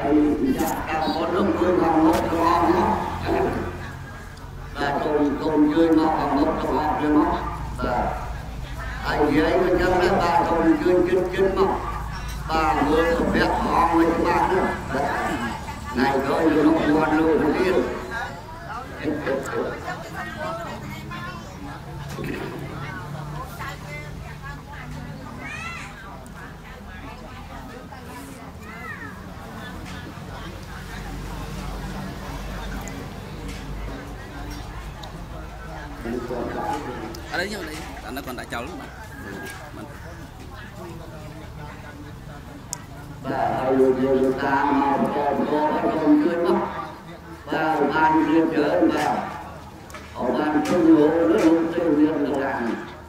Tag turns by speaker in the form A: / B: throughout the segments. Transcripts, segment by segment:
A: cả một lúc tôi còn một con và cùng chơi nó còn một con chơi nó và anh ấy nó chắc là ba cùng chơi chín nó ba người có biết họ với ba nữa này coi nó quan luôn đi
B: ở đây nhưng mà nó còn đã cháu lắm mà
A: và nhiều ta mà có không chơi mất và ban kia trở vào họ ban không ngộ nó không chơi việc là làm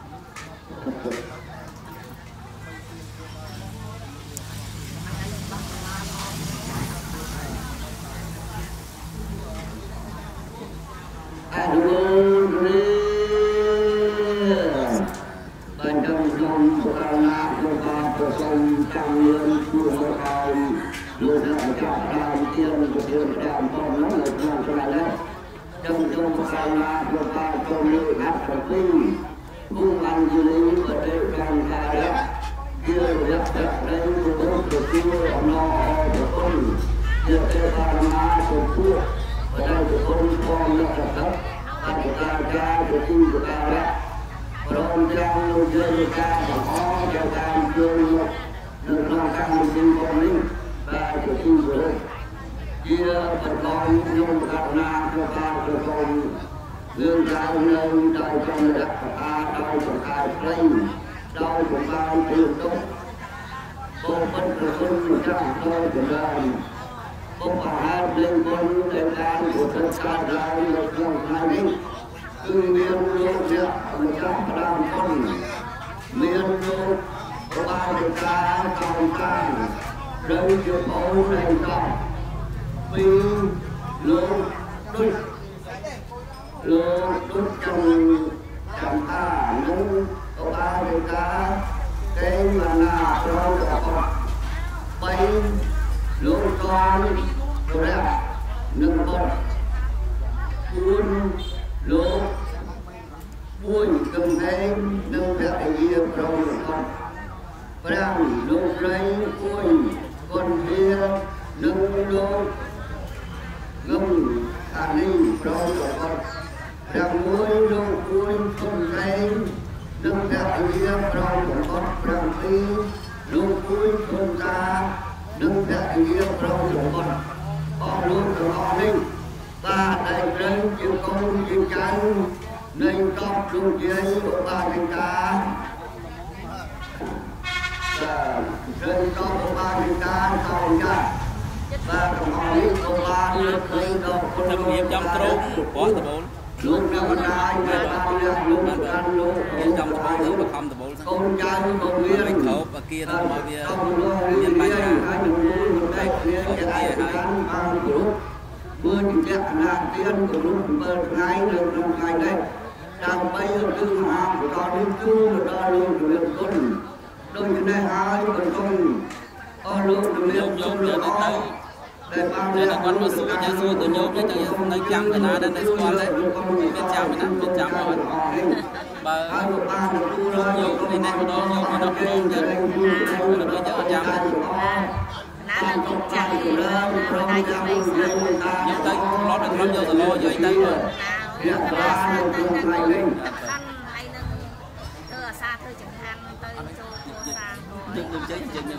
A: trong liên chuông cao luôn là chọn đàn tiên của thiên đàn con nó là con cho lại đấy trong sao la của ta trong nơi hát phải tinh cung ăn dưới lý và đây trong ta đấy kia là đây của bố của kia nó của con kia tê ta ma của kia và đây của con nó là đất ta của ta cha của tiên của ta đấy rồi trong nơi chơi ca và có cho ta chơi được lo căng trên con linh và của tu rồi kia phần con nhung gặp na cho ta cho con lương cao nơi đời trong đất ta đau của ta lấy đau của ta tiền tốt cô vẫn của xuân trong tôi của đời không phải lên con để làm của tất cả lại một lòng hai linh từ miền lô địa mà chắc làm con miền lô ba người ta còn càng rơi cho bầu này còn vì luôn đút trong ta nung có ba người ta cái mà là rồi có bay luôn con rồi đấy nâng con buôn luôn buôn cầm thêm nâng đại yêu rồi con đang lúc lấy quân con kia nâng đô ngâm an ninh rồi con đang muốn đô quân con lấy nâng đại kia rồi con đang đi lúc quân con ta nâng đại kia rồi con luôn của họ ninh ta đại lên chịu công chịu tranh nên tóc luôn chơi của ba người ta trên con của ba người ta còn ra ba đồng hỏi của ba nước lấy đâu có
B: thâm nghiệm trong trốn quá từ bốn
A: lúc nào trai người ba nước lúc ăn lúc
B: trong trốn thứ mà không từ bốn
A: con trai con viên
B: mình khớp và kia nó bao nhiêu
A: nhân bánh hai đồng mũi một tay kia cái ai ăn ăn của lúc mưa những cái nạn tiên của lúc bờ ngay được trong ngày đây đang bây giờ tương hàng của ta đến chu mà ta luôn của lượng tuần đôi như này hai còn không có luôn được liên nhôm được tới đây là quán một số nhà xưa từ nhôm đến từ nơi trắng thì nó đến đây quan đấy bên trăm rồi bờ nhôm thì này đó nhôm nó luôn chứ nó bây giờ trăm
C: nó cũng chẳng được rồi đây cho đây sao
B: nhưng tới nó được lắm giờ lo vậy tới rồi
C: xa thôi chẳng hạn tới cho xa
B: đừng cháy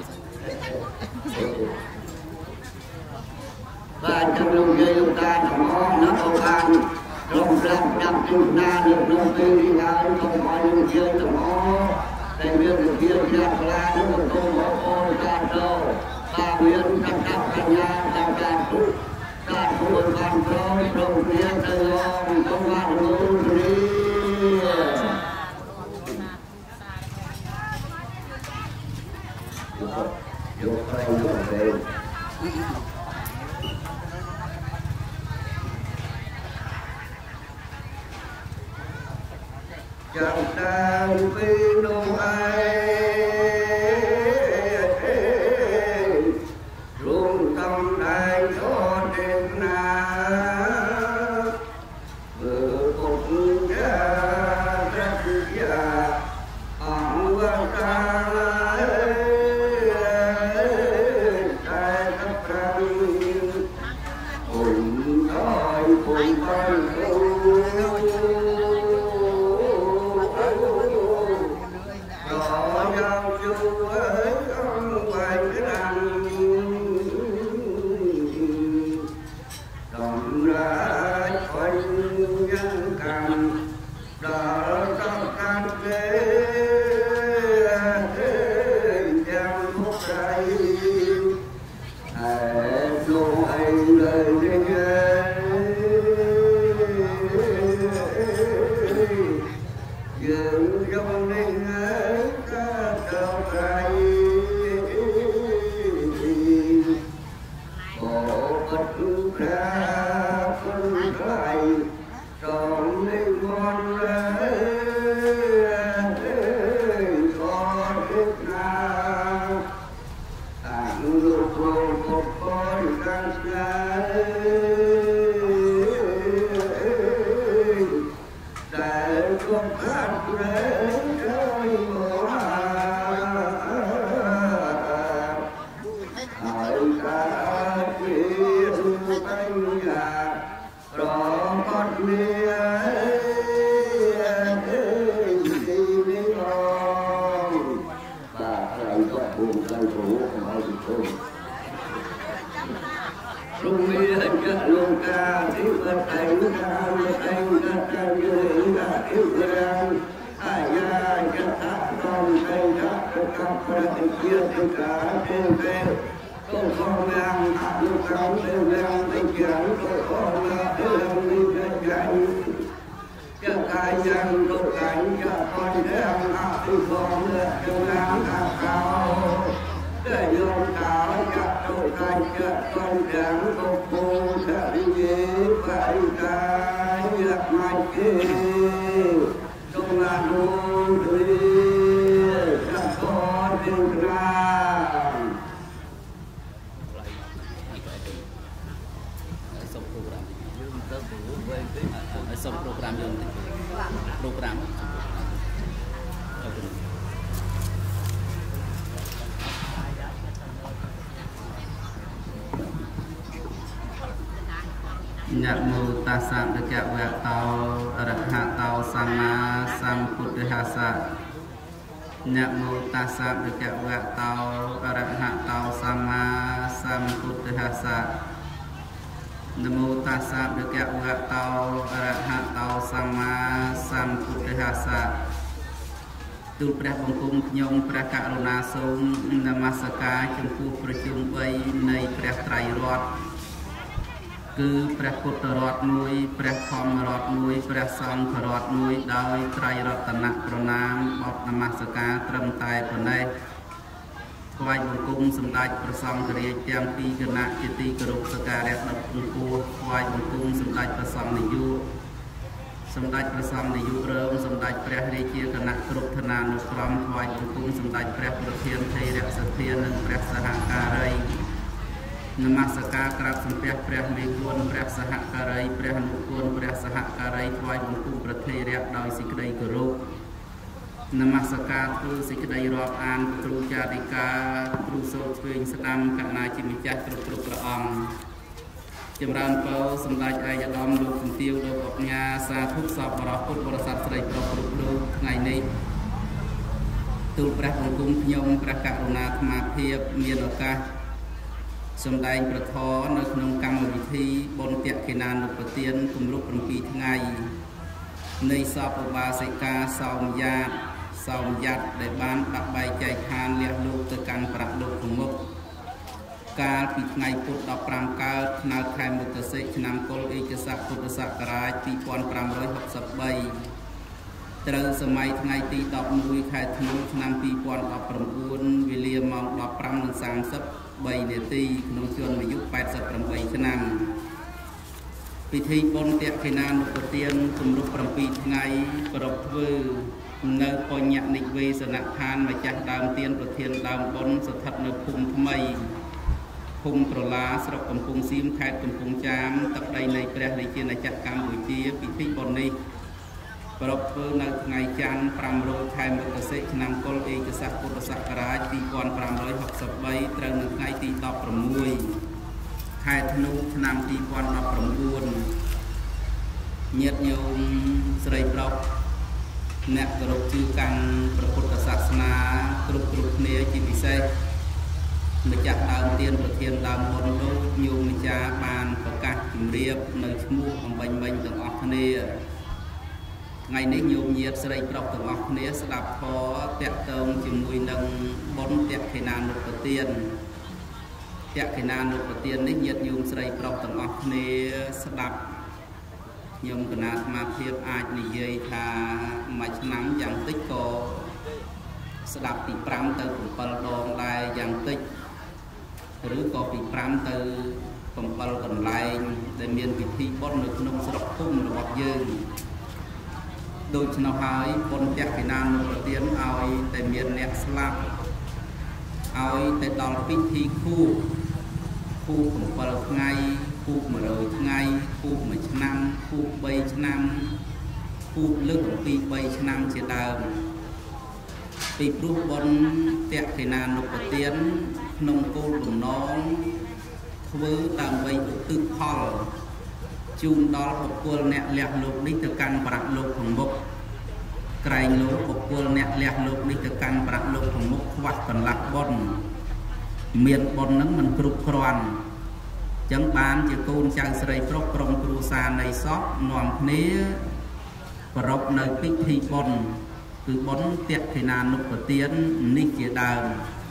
A: và trong lúc dây lúc ta nó không ăn rộng rộng đập chúng ta được nông tư đi ra không có những chiếc tầm nó tại vì được kia ra ra nó còn không có ô ra đâu ba biến cắt cắt cắt nhà cắt phút cắt phút bàn rồi đồng kia tới lòng không ăn luôn đi vô phải vô đây chẳng đang phi đâu ai rung tâm đại cho đêm na cùng cha rất già ông quan ta đại cấp răng cùng đôi cùng con nhạc mô ta sạm được kẹo vẹt tàu rạc hạ tàu sama sam phút hạ sạ nhạc mô ta sạm được kẹo vẹt tàu rạc hạ tàu sama sam phút hạ sạ nam mô ta sạm được kẹo vẹt tàu rạc hạ tàu sama sam phút hạ sạ tuព្រះបង្គំខ្ញុំព្រះករុណាសូមនមស្ការចំពោះប្រជុំ3នៃព្រះត្រៃរតន៍គឺព្រះពុទ្ធរតន៍មួយព្រះធម្មរតន៍មួយព្រះសង្ឃរតន៍មួយដោយត្រៃរតនៈប្រណាមបទនមស្ការត្រឹមតែប៉ុណ្ណេះថ្វាយបង្គំសម្ដេចព្រះសង្ឃរាជទាំងពីរគណៈជាទីគោរពសក្ការៈដ៏ខ្ពស់ថ្វាយបង្គំសម្ដេចព្រះសង្ឃនាយកសម្ដេចព្រះសង្ឃនាយករងសម្ដេចព្រះរាជាគណៈគ្រប់ឋានានុក្រមថ្វាយបង្គំសម្ដេចព្រះប្រធានថេរសភានិងព្រះសហការីនមស្ការក្រាបសំពះព្រះមេគុណព្រះសហការីព្រះអនុគុណព្រះសហការីថ្វាយបង្គំព្រះថេរៈដោយសេចក្តីគោរពនមស្ការធ្វើសេចក្តីរាប់អានគ្រូចារិកាគ្រូសូត្រឆ្វេងស្ដាំកណ្ណាជាម្ចាស់គ្រប់ព្រះអង្គចម្រើនពរសម្ដេចឯកឧត្តមលោកជំទាវលោកអញ្ញាសាធុសពបរោះពុទ្ធបរិស័ទស្រីប្រុសគ្រប់រូបថ្ងៃនេះទូលព្រះបង្គំខ្ញុំព្រះករុណាអាត្មាភាពមានឱកាសសម្ដែងប្រធរនៅក្នុងកម្មវិធីបុណ្យតេខេណានុប្រទានគម្រប់7ថ្ងៃនៃសពឧបាសិកាសោមយ៉ាតដែលបានដាក់បែកចែកឋានលះលោកទៅកាន់ប្រាក់លោកខាងមុខកាលពីថ្ងៃពុធ15កើតឆ្នាំខែមុទ្ទសីឆ្នាំកុលអេកស័កពុទ្ធសករាជ2563ត្រូវសម័យថ្ងៃទី11ខែធ្នូឆ្នាំ2019វេលាម៉ោង 15:33 នាទីក្នុងជនអាយុ88ឆ្នាំពិធីបុណ្យតេខេណានុប្រទានគម្រប់7ថ្ងៃប្រពធ្វើនៅបញ្ញនិវេសនដ្ឋានម្ចាស់ដើមទានប្រធានដើមបុណ្យស្ថិតនៅភូមិថ្មី
D: ភូមិក្រឡាស្រុកកំពង់សៀមខេត្តកំពង់ចាមទឹកដីនៃព្រះរាជាណាចក្រកម្ពុជាពិធីបុណ្យនេះប្រពធ្វើនៅថ្ងៃច័ន្ទ500ខែមករាឆ្នាំកុលឯកស័កពុទ្ធសករាជ2563ត្រូវនៅថ្ងៃទី16ខែធ្នូឆ្នាំ2019ញាតិញោមស្រីប្រុសអ្នកគោរពជឿកាន់ព្រះពុទ្ធសាសនាគ្រប់គ្នាជាពិសេសម្ចាស់ដើមទានប្រធានដើមបុណ្យលោកញោមម្ចាស់បានប្រកាសជម្រាបនៅឈ្មោះអំបញ្ញមិញទាំងអស់គ្នាថ្ងៃនេះញោមញាតិស្រីប្រុសទាំងអស់គ្នាស្ដាប់ធម៌តាក់ទងជាមួយនឹងបុណ្យតក្កិណានុប្បទានតក្កិណានុប្បទាននេះញាតិញោមស្រីប្រុសទាំងអស់គ្នាស្ដាប់ខ្ញុំគណៈសមាភិបអាចនិយាយថាមួយឆ្នាំយ៉ាងតិចក៏ស្ដាប់ពី5ទៅ7ដងដែរយ៉ាងតិចឬក៏ពី5ទៅ7កន្លែងដែលមានពិធីបុណ្យនៅក្នុងស្រុកភូមិរបស់យើងដូច្នោះហើយបុណ្យតក្កិណានុប្បទានឲ្យតែមានអ្នកស្លាប់ឲ្យតែដល់ពិធីខួប7ថ្ងៃខួប100ថ្ងៃខួប1ឆ្នាំខួប3ឆ្នាំខួបលើកអំពី3ឆ្នាំជាដើមពីព្រោះបុណ្យតក្កិណានុប្បទានក្នុងគោលបំណងធ្វើដើម្បីឧទ្ទិសផលជូនដល់បុគ្គលអ្នកលះលោកនេះទៅកាន់ប្រាក់លោកខាងមុខក្រែងលោកបុគ្គលអ្នកលះលោកនេះទៅកាន់ប្រាក់លោកខាងមុខខ្វះកន្លះបុណ្យមានបុណ្យនឹងមិនគ្រប់គ្រាន់ចឹងបានជាកូនចៅស្រីប្រុសក្រុមគ្រួសារនៃសពនាំគ្នាប្រពនៅពិធីបុណ្យគឺបុណ្យតក្កិណានុប្បទាននេះជាដើម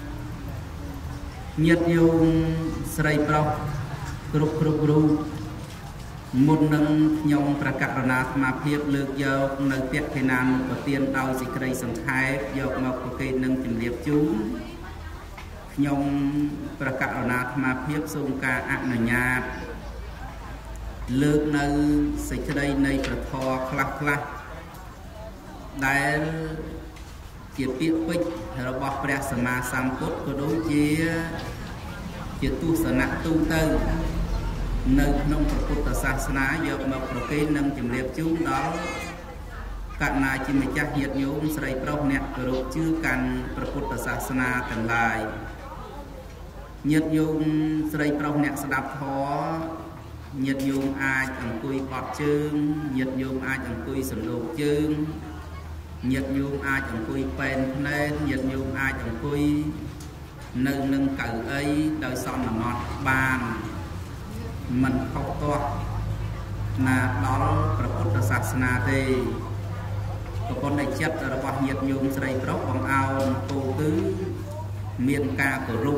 D: ញាតិញោមស្រីប្រុសគ្រប់រូបមុននឹងខ្ញុំប្រកាសរណាអាត្មាភាពលើកយកនៅតក្កិណានុប្បទានដោយសេចក្តីសង្ខេបយកមកប្រកេតនឹងជំរាបជូនខ្ញុំប្រកាសរណាអាត្មាភាពសូមការអនុញ្ញាតលើកនៅសេចក្តីនៃព្រះធម៌ខ្លះដែលជាពាក្យពេចន៍របស់ព្រះសម្មាសម្ពុទ្ធក៏ដូចជាទស្សនៈទូទៅនៅក្នុងព្រះពុទ្ធសាសនាយកមកប្រកេននិងជំរាបជូនដល់កណ្ណាជាម្ចាស់ញាតិញោមស្រីប្រុសអ្នកគោរពជឿកាន់ព្រះពុទ្ធសាសនាទាំងឡាយញាតិញោមស្រីប្រុសអ្នកស្ដាប់ធម៌ញាតិញោមអាចអង្គុយបត់ជើងញាតិញោមអាចអង្គុយសន្លូកជើងញាតិញោមអាចអង្គុយប៉ែនភ្នែនញាតិញោមអាចអង្គុយនៅនឹងកៅអីដោយសន្មត់បានមិនខុសទាស់ណាដល់ព្រះពុទ្ធសាសនាទេប្រពន្ធនៃចិត្តរបស់ញាតិញោមស្រីប្រុសបងអោនគោគឺមានការគោរព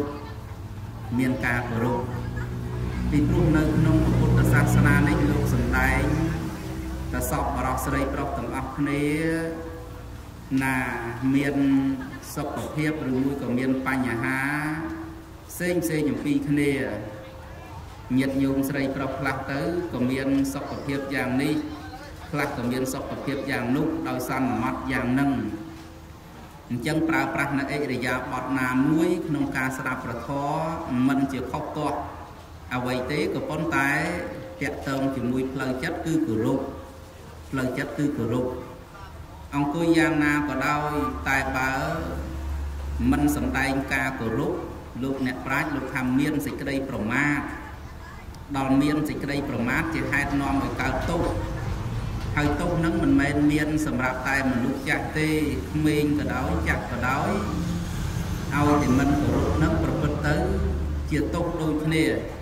D: ពីព្រោះនៅក្នុងព្រះពុទ្ធសាសនានេះលោកសម្ដែងតែសពបរោះស្រីប្រុសទាំងអស់គ្នាណាមានសុខភាពឬមួយក៏មានបញ្ហាផ្សេងអំពីគ្នាញាតិញោមស្រីប្រុសខ្លះទៅក៏មានសុខភាពយ៉ាងនេះខ្លះក៏មានសុខភាពយ៉ាងនោះដោយសន្មត់យ៉ាងនឹងអញ្ចឹងប្រើប្រាស់នៅអិរិយាបថណាមួយក្នុងការស្ដាប់ព្រះធម៌មិនជាខុសទាស់អ្វីទេក៏ប៉ុន្តែតាក់ទងជាមួយផ្លូវចិត្តគឺគោរពអង្គុយយ៉ាងណាក៏ដោយតែបើមិនសម្ដែងការគោរពលោកអ្នកប្រាជ្ញលោកថាមានសេចក្តីប្រមាទដល់មានសេចក្តីប្រមាទជាហេតុនាំឲ្យកើតទុក្ខហើយទុក្ខនឹងមិនមែនមានសម្រាប់តែមនុស្សចាស់ទេក្មេងក៏ដោយចាស់ក៏ដោយឲ្យតែមិនគោរពនឹងប្រព្រឹត្តទៅជាទុក្ខដូចគ្នា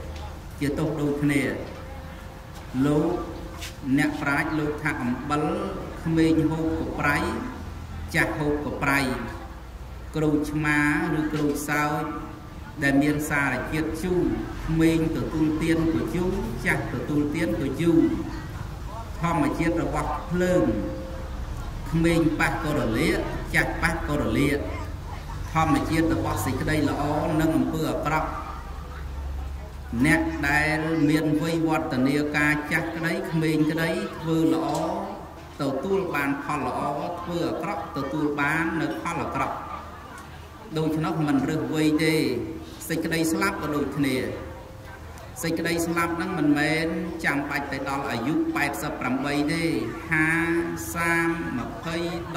D: លោកអ្នកប្រាជ្ញលោកថាអំបិលក្មេងហូបកប្រៃចាស់ហូបកប្រៃក្រូចឆ្មាឬក្រូចសើចដែលមានសារជាតិជូរក្មេងទទួលទានក៏ជូរចាស់ទទួលទានក៏ជូរធម្មជាតិរបស់ភ្លើងក្មេងប៉ះក៏រលាកចាស់ប៉ះក៏រលាកធម្មជាតិរបស់សេចក្តីល្អនិងអំពើអាក្រក់អ្នកដែលមានវ័យវឌ្ឍនាការចាស់ក្តីក្មេងក្តីធ្វើល្អទទួលបានផលល្អធ្វើអាក្រក់ទទួលបាននៅផលអាក្រក់ដូច្នោះមិនរើសវ័យទេសេចក្តីស្លាប់ក៏ដូចគ្នាសេចក្តីស្លាប់ហ្នឹងមិនមែនចាំបាច់ទៅដល់អាយុ88ទេ50 30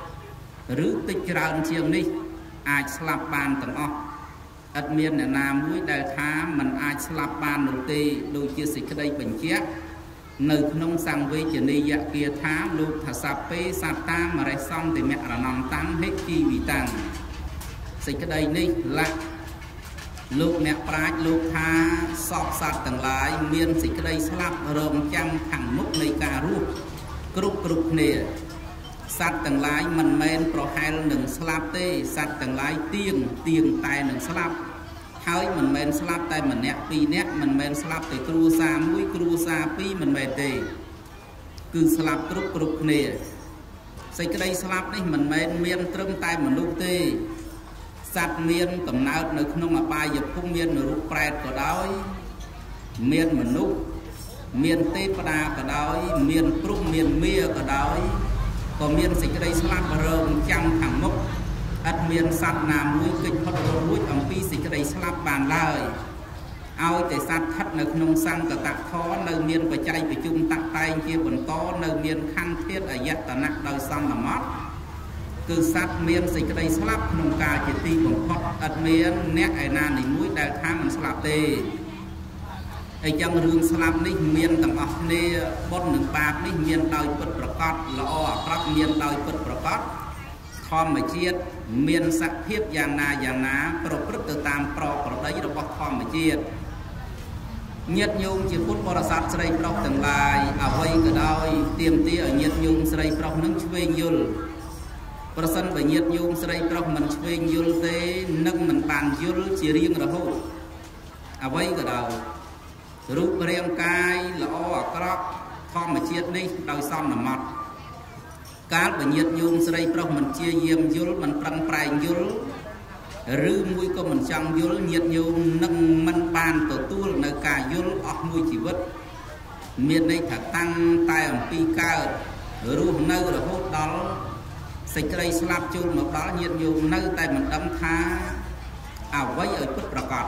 D: 10ឬតិចច្រើនជាងនេះអាចស្លាប់បានទាំងអស់ឥតមានអ្នកណាមួយដែលថាมันអាចស្លាប់បាននោះទេដូចជាសេចក្តីបញ្ជាក់នៅក្នុងសង្វេជនីយគាថាលោកថាសัพពេសត្តាមរិសន្តិមរណន្តੰហិជីវិតាំងសេចក្តីនេះលក្ខលោកអ្នកប្រាជ្ញលោកថាសពសត្វទាំងឡាយមានសេចក្តីស្លាប់រងចាំខាងមុខនៃការរស់គ្រប់គ្នាសត្វទាំងឡាយមិនមែនប្រហែលនឹងស្លាប់ទេសត្វទាំងឡាយទៀងតែនឹងស្លាប់ហើយមិនមែនស្លាប់តែម្នាក់ពីរនាក់មិនមែនស្លាប់តែគ្រួសារមួយគ្រួសារពីរមិនមែនទេគឺស្លាប់គ្រប់គ្នាសេចក្តីស្លាប់នេះមិនមែនមានត្រឹមតែមនុស្សទេសត្វមានកំណើតនៅក្នុងអបាយភូមិមានរូបប្រែតក៏ដោយមានមនុស្សមានទេវតាក៏ដោយមានព្រំមានមាក៏ដោយក៏មានសេចក្តីស្លាប់រងចាំខាងមុខអត់មានសត្វណាមួយគេចផុតរួចអំពីសេចក្តីស្លាប់បានឡើយឲ្យតែសត្វស្ថិតនៅក្នុងសង្កតធម៌នៅមានបច្ច័យប្រជុំតាក់តែងជាបន្តនៅមានខន្ធធាតុអយតនៈដោយសន្មតគឺសត្វមានសេចក្តីស្លាប់ក្នុងកាលជាទីបំផុតអត់មានអ្នកឯណានីមួយដែលថាមិនស្លាប់ទេអញ្ចឹងរឿងស្លាប់នេះមានទាំងអស់គ្នាបុណ្យនិងបាបនេះមានដោយពិតប្រាកដល្អអាក្រក់មានដោយពិតប្រាកដធម្មជាតិមានសភាពយ៉ាងណាប្រព្រឹត្តទៅតាមប្រក្រតីរបស់ធម្មជាតិញាតិញោមជាពុទ្ធបរិស័ទស្រីប្រុសទាំងឡាយអ្វីក៏ដោយទាមទារឲ្យញាតិញោមស្រីប្រុសនឹងឆ្វេងយល់ប្រសិនបើញាតិញោមស្រីប្រុសមិនឆ្វេងយល់ទេនឹងមិនបានយល់ជារៀងរហូតអ្វីក៏ដោយរូបរាងកាយល្អអាក្រក់ធម្មជាតិនេះដោយសន្មតកាលបើញាតិញោមស្រីប្រុសមិនជាយាមយល់មិនប្រឹងប្រែងយល់ឬមួយក៏មិនចង់យល់ញាតិញោមនឹងមិនបានទទួលនៅការយល់អស់មួយជីវិតមានន័យថាតាំងតែអំពីកើតរស់នៅរហូតដល់សេចក្តីស្លាប់ចូលមកដល់ញាតិញោមនៅតែមិនដឹងថាអ្វីឲ្យពិតប្រាកដ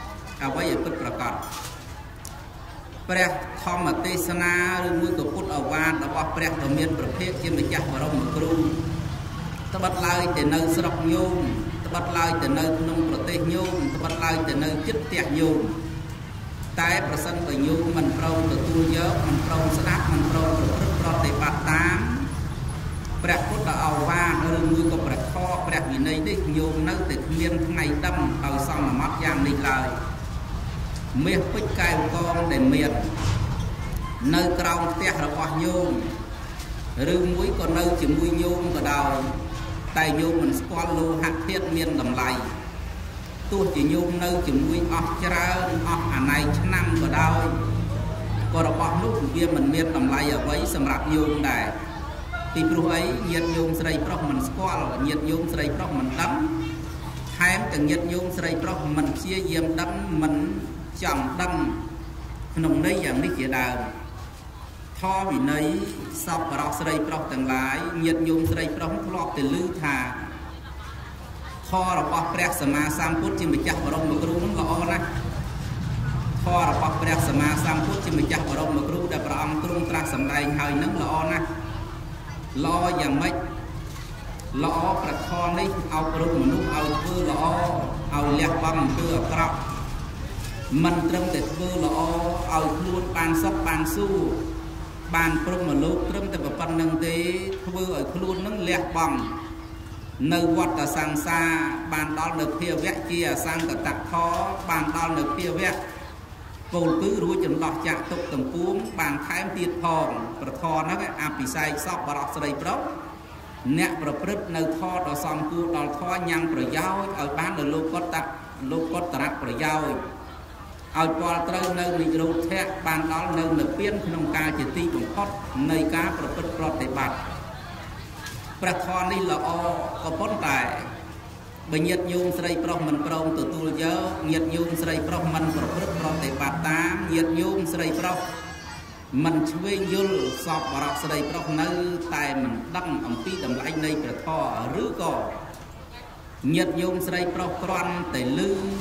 D: ព្រះធម្មទេសនាឬមួយក៏ពុទ្ធឱវាទរបស់ព្រះដ៏មានប្រភេទជាម្ចាស់បរមគ្រូត្បិតឡើយតែនៅស្រុកញោមត្បិតឡើយតែនៅក្នុងប្រទេសញោមត្បិតឡើយតែនៅជិតផ្ទះញោមតែប្រសិនបើញោមមិនព្រមទទួលយកមិនព្រមស្ដាប់មិនព្រមប្រព្រឹត្តប្រតិបត្តិតាមព្រះពុទ្ធឱវាទឬមួយក៏ព្រះធម៌ព្រះវិន័យនេះញោមនៅតែគ្មានថ្ងៃដឹងដោយសន្មតយ៉ាងនេះឡើយមាសពេជ្រកែវកងដែលមាននៅក្រោមផ្ទះរបស់ញោមឬមួយក៏នៅជាមួយញោមក៏ដោយតែញោមមិនស្គាល់លោហៈធាតុមានតម្លៃទោះជាញោមនៅជាមួយអស់ច្រើនអស់អាណ័យឆ្នាំក៏ដោយក៏របស់នោះវាមិនមានតម្លៃអ្វីសម្រាប់ញោមដែរពីព្រោះអីញាតិញោមស្រីប្រុសមិនស្គាល់ញាតិញោមស្រីប្រុសមិនដឹងថែមទាំងញាតិញោមស្រីប្រុសមិនព្យាយាមដឹងមិនចង់ដឹងក្នុងន័យយ៉ាងនេះជាដើមធម៌វិន័យសពបរោះស្រីប្រុសទាំងឡាយញាតិញោមស្រីប្រុសធ្លាប់តែឮថាធម៌របស់ព្រះសម្មាសម្ពុទ្ធជាម្ចាស់បរមគ្រូនោះល្អណាស់ធម៌របស់ព្រះសម្មាសម្ពុទ្ធជាម្ចាស់បរមគ្រូដែលព្រះអង្គទ្រង់ត្រាស់សម្ដែងហើយនឹងល្អណាស់ល្អយ៉ាងម៉េចល្អប្រខននេះអប់រំមនុស្សឲ្យធ្វើល្អឲ្យលះបង់អំពើអាក្រក់មិនត្រឹមតែធ្វើល្អឲ្យខ្លួនបានសុខបានសួរបានព្រមលោកត្រឹមតែប៉ុណ្្នឹងទេធ្វើឲ្យខ្លួននឹងលះបង់នៅវដ្តសង្សារបានដល់នៅភាវៈជាអសង្កតធរបានដល់នៅភាវៈពលគឺរួចចន្លោះចាក់ទុកទាំងពួងបានថែមទៀតផងប្រធរហ្នឹងអភិសេកសពបរោះស្រីប្រុសអ្នកប្រព្រឹត្តនៅធរដ៏សំគួរដល់ធរញ៉ាំងប្រយោជន៍ឲ្យបានដល់លោកកតរៈប្រយោជន៍ឲ្យពលត្រូវនៅនិរោធៈបានដល់នៅនិព្វានក្នុងការជាទីបំផុតនៃការប្រព្រឹត្តប្រតិបត្តិព្រះធម៌នេះល្អក៏ប៉ុន្តែបើញាតិញោមស្រីប្រុសមិនព្រមទទួលយកញាតិញោមស្រីប្រុសមិនប្រព្រឹត្តប្រតិបត្តិតាមញាតិញោមស្រីប្រុសមិនឆ្វេងយល់សពបរោះស្រីប្រុសនៅតែមិនដឹងអំពីតម្លៃនៃព្រះធម៌ឬក៏ញាតិញោមស្រីប្រុសគ្រាន់តែឮ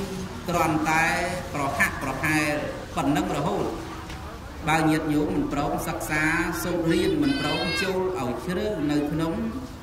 D: គ្រាន់តែប្រហាក់ប្រហែលប៉ុណ្ណឹងរហូតបើញាតិញោមមិនព្រមសិក្សាសូត្ររៀនមិនព្រមចូលឲ្យជ្រៅនៅក្នុង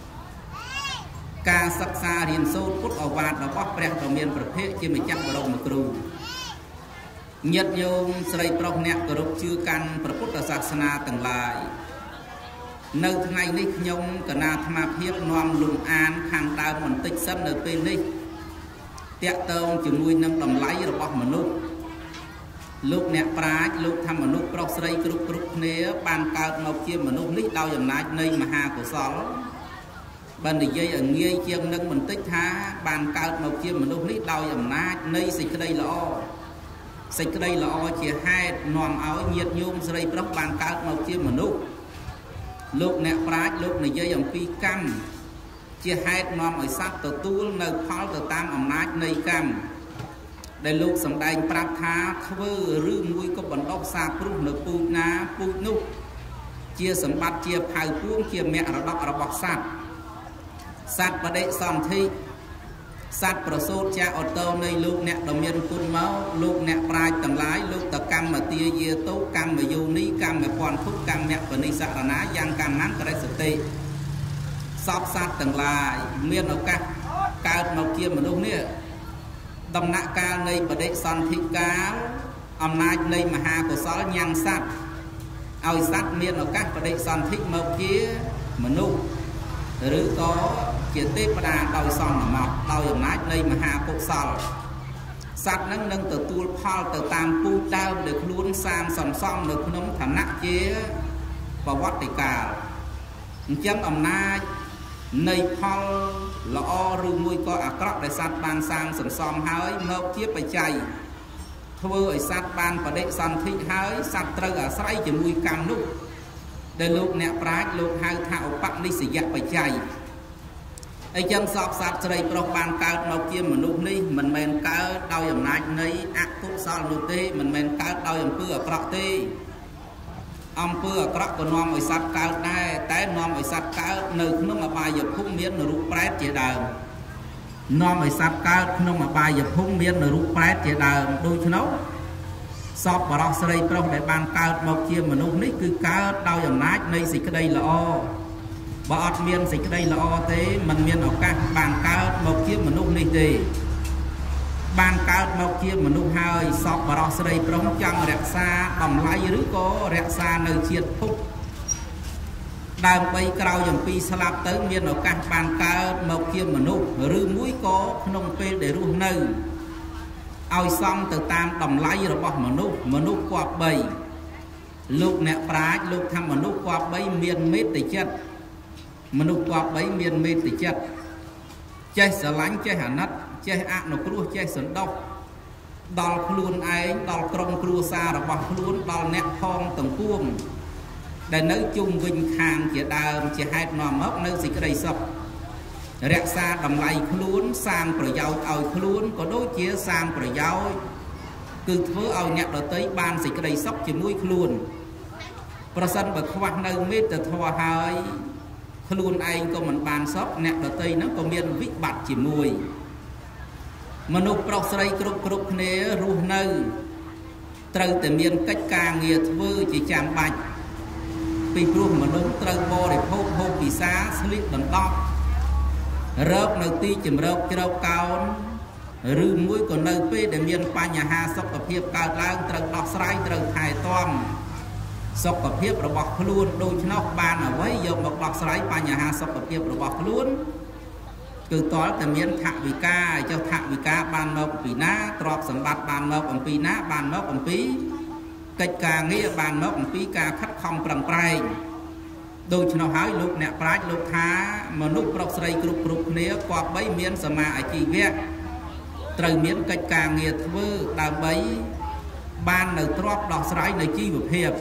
D: ការសិក្សារៀនសូត្រពុទ្ធឱវាទរបស់ព្រះដ៏មានព្រះភ័ក្ត្រជាម្ចាស់បរមគ្រូញាតិញោមស្រីប្រុសអ្នកគោរពជឿកាន់ព្រះពុទ្ធសាសនាទាំងឡាយនៅថ្ងៃនេះខ្ញុំគណៈអាត្មាភាពនាំលំអានខាងដើមបន្តិចសិននៅពេលនេះតាក់ទងជាមួយនឹងតម្លៃរបស់មនុស្សលោកអ្នកប្រាជ្ញលោកថាមនុស្សប្រុសស្រីគ្រប់គ្នាបានកើតមកជាមនុស្សនេះដោយអំណាចនៃមហាកុសលបាននិយាយឲ្យងាយជាងនឹងបន្តិចថាបានកើតមកជាមនុស្សនេះដោយអំណាចនៃសេចក្តីល្អសេចក្តីល្អជាហេតុនាំឲ្យញាតិញោមស្រីប្រុសបានកើតមកជាមនុស្សលោកអ្នកប្រាជ្ញលោកនិយាយអំពីកម្មជាហេតុនាំឲ្យសត្វទទួលនៅផលទៅតាមអំណាចនៃកម្មដែលលោកសម្ដែងប្រាប់ថាធ្វើឬមួយក៏បណ្ដុះសាព្រោះនៅពូជណាពូជនោះជាសម្បត្តិជាផៅពួងជាមរតករបស់សត្វបដិសន្ធិសត្វប្រសូតចាអូតូនៃលោកអ្នកដ៏មានគុណមកលោកអ្នកប្រាជ្ញទាំងឡាយលោកតកម្មទាយាតោកម្មយោនីកម្មពន្ធុកម្មបនិសរណាយ៉ាងកម្មណានករិសតិសពសត្វទាំងឡាយមានឱកាសកើតមកជាមនុស្សនេះដំណាក់កាលនៃបដិសន្ធិកាលអំណាចនៃមហាកុសលញ៉ាំងសត្វឲ្យសត្វមានឱកាសបដិសន្ធិមកជាមនុស្សឬក៏ជាទេវតាដោយសន្មតដោយអំណាចនៃមហាកុសលសត្វនឹងនឹងទទួលផលទៅតាមពូជដើមដែលខ្លួនសាងសន្សំនៅក្នុងឋានៈជាប្រវត្តិកាលអញ្ចឹងអំណាចនៃផលល្អឬមួយក៏អាក្រក់ដែលសត្វបានសាងសន្សំហើយមកជាបច្ច័យធ្វើឲ្យសត្វបានបដិសន្ធិហើយសត្វត្រូវអាស្រ័យជាមួយកម្មនោះដែលលោកអ្នកប្រាជ្ញលោកហៅថាឧបនិស្សយបច្ច័យអញ្ចឹងសពសត្វស្រីប្រុសបានកើតមកជាមនុស្សនេះមិនមែនកើតដោយអំណាចនៃអកុសលនោះទេមិនមែនកើតដោយអំពើអាក្រក់ទេអំពើអាក្រក់ក៏នាំឲ្យសត្វកើតដែរតែនាំឲ្យសត្វកើតនៅក្នុងអបាយភូមិមានរូបប្រែតជាដើមនាំឲ្យសត្វកើតក្នុងអបាយភូមិមានរូបប្រែតជាដើមដូច្នោះសពបរោះស្រីប្រុសដែលបានកើតមកជាមនុស្សនេះគឺកើតដោយអំណាចនៃសេចក្តីល្អបើអត់មានសេចក្តីល្អទេมันមានឱកាសបានកើតមកជាមនុស្សនេះទេបានកើតមកជាមនុស្សហើយសពបរោះស្រីប្រុសចង់រក្សាតម្លៃឬក៏រក្សានៅជាតិភពដើម្បីក្រោយអំពីស្លាប់ទៅមានឱកាសបានកើតមកជាមនុស្សឬមួយក៏ក្នុងពេលដែលរស់នៅឲ្យសមទៅតាមតម្លៃរបស់មនុស្សគប្បីលោកអ្នកប្រាជ្ញលោកថាមនុស្សគប្បីមានមេត្តាចិត្តមនុស្សគប្បីមានមេត្តាចិត្តចេះស្រឡាញ់ចេះអាណិតចេះអនុគ្រោះចេះសន្តោសដល់ខ្លួនឯងដល់ក្រុមគ្រួសាររបស់ខ្លួនដល់អ្នកផងទាំងពួងដែលនៅជុំវិញខាងជាដើមជាហេតុនាំមកនៅសេចក្តីសុខរក្សាតម្លៃខ្លួនសាងប្រយោជន៍ឲ្យខ្លួនក៏ដូចជាសាងប្រយោជន៍គឺធ្វើឲ្យអ្នកដទៃបានសេចក្តីសុខជាមួយខ្លួនប្រសិនបើខ្វះនៅមេត្តាធម៌ហើយខ្លួនឯងក៏មិនបានសុខអ្នកដទៃហ្នឹងក៏មានវិបត្តិជាមួយមនុស្សប្រុសស្រីគ្រប់គ្នារស់នៅត្រូវតែមានកិច្ចការងារធ្វើជាចាំបាច់ពីព្រោះមនុស្សត្រូវបរិភោគហូបពិសាស្លៀកដណ្ដប់រកនៅទីជម្រកជ្រកកោនឬមួយក៏នៅពេលដែលមានបញ្ហាសុខភាពកើតឡើងត្រូវដោះស្រាយត្រូវថែទាំសុខភាពរបស់ខ្លួនដូច្នោះបានអ្វីយកមកដោះស្រាយបញ្ហាសុខភាពរបស់ខ្លួនគឺតលតែមានថវិកាចុះថវិកាបានមកពីណាទ្រព្យសម្បត្តិបានមកអំពីណាបានមកអំពីកិច្ចការងារបានមកអំពីការខិតខំប្រឹងប្រែងដូច្នោះហើយលោកអ្នកប្រាជ្ញលោកថាមនុស្សប្រុសស្រីគ្រប់គ្នាគប្បីមានសមាអាជីវៈត្រូវមានកិច្ចការងារធ្វើដើម្បីបាននៅទ្រព្យដោះស្រាយនៅជីវភាព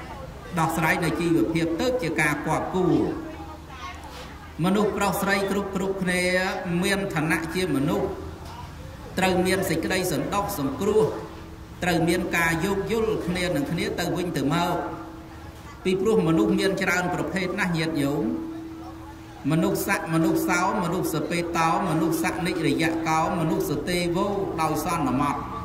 D: ទៅជាការគប់គូមនុស្សប្រុសស្រីគ្រប់គ្នាមានឋានៈជាមនុស្សត្រូវមានសេចក្តីសន្តោសសង្គ្រោះត្រូវមានការយោគយល់គ្នានឹងគ្នាទៅវិញទៅមកពីព្រោះមនុស្សមានច្រើនប្រភេទណាស់ញាតិញោមមនុស្សស័កមនុស្សសោមនុស្សសពេតោមនុស្សសនិរយកោមនុស្សសទេវោដោយសន្មត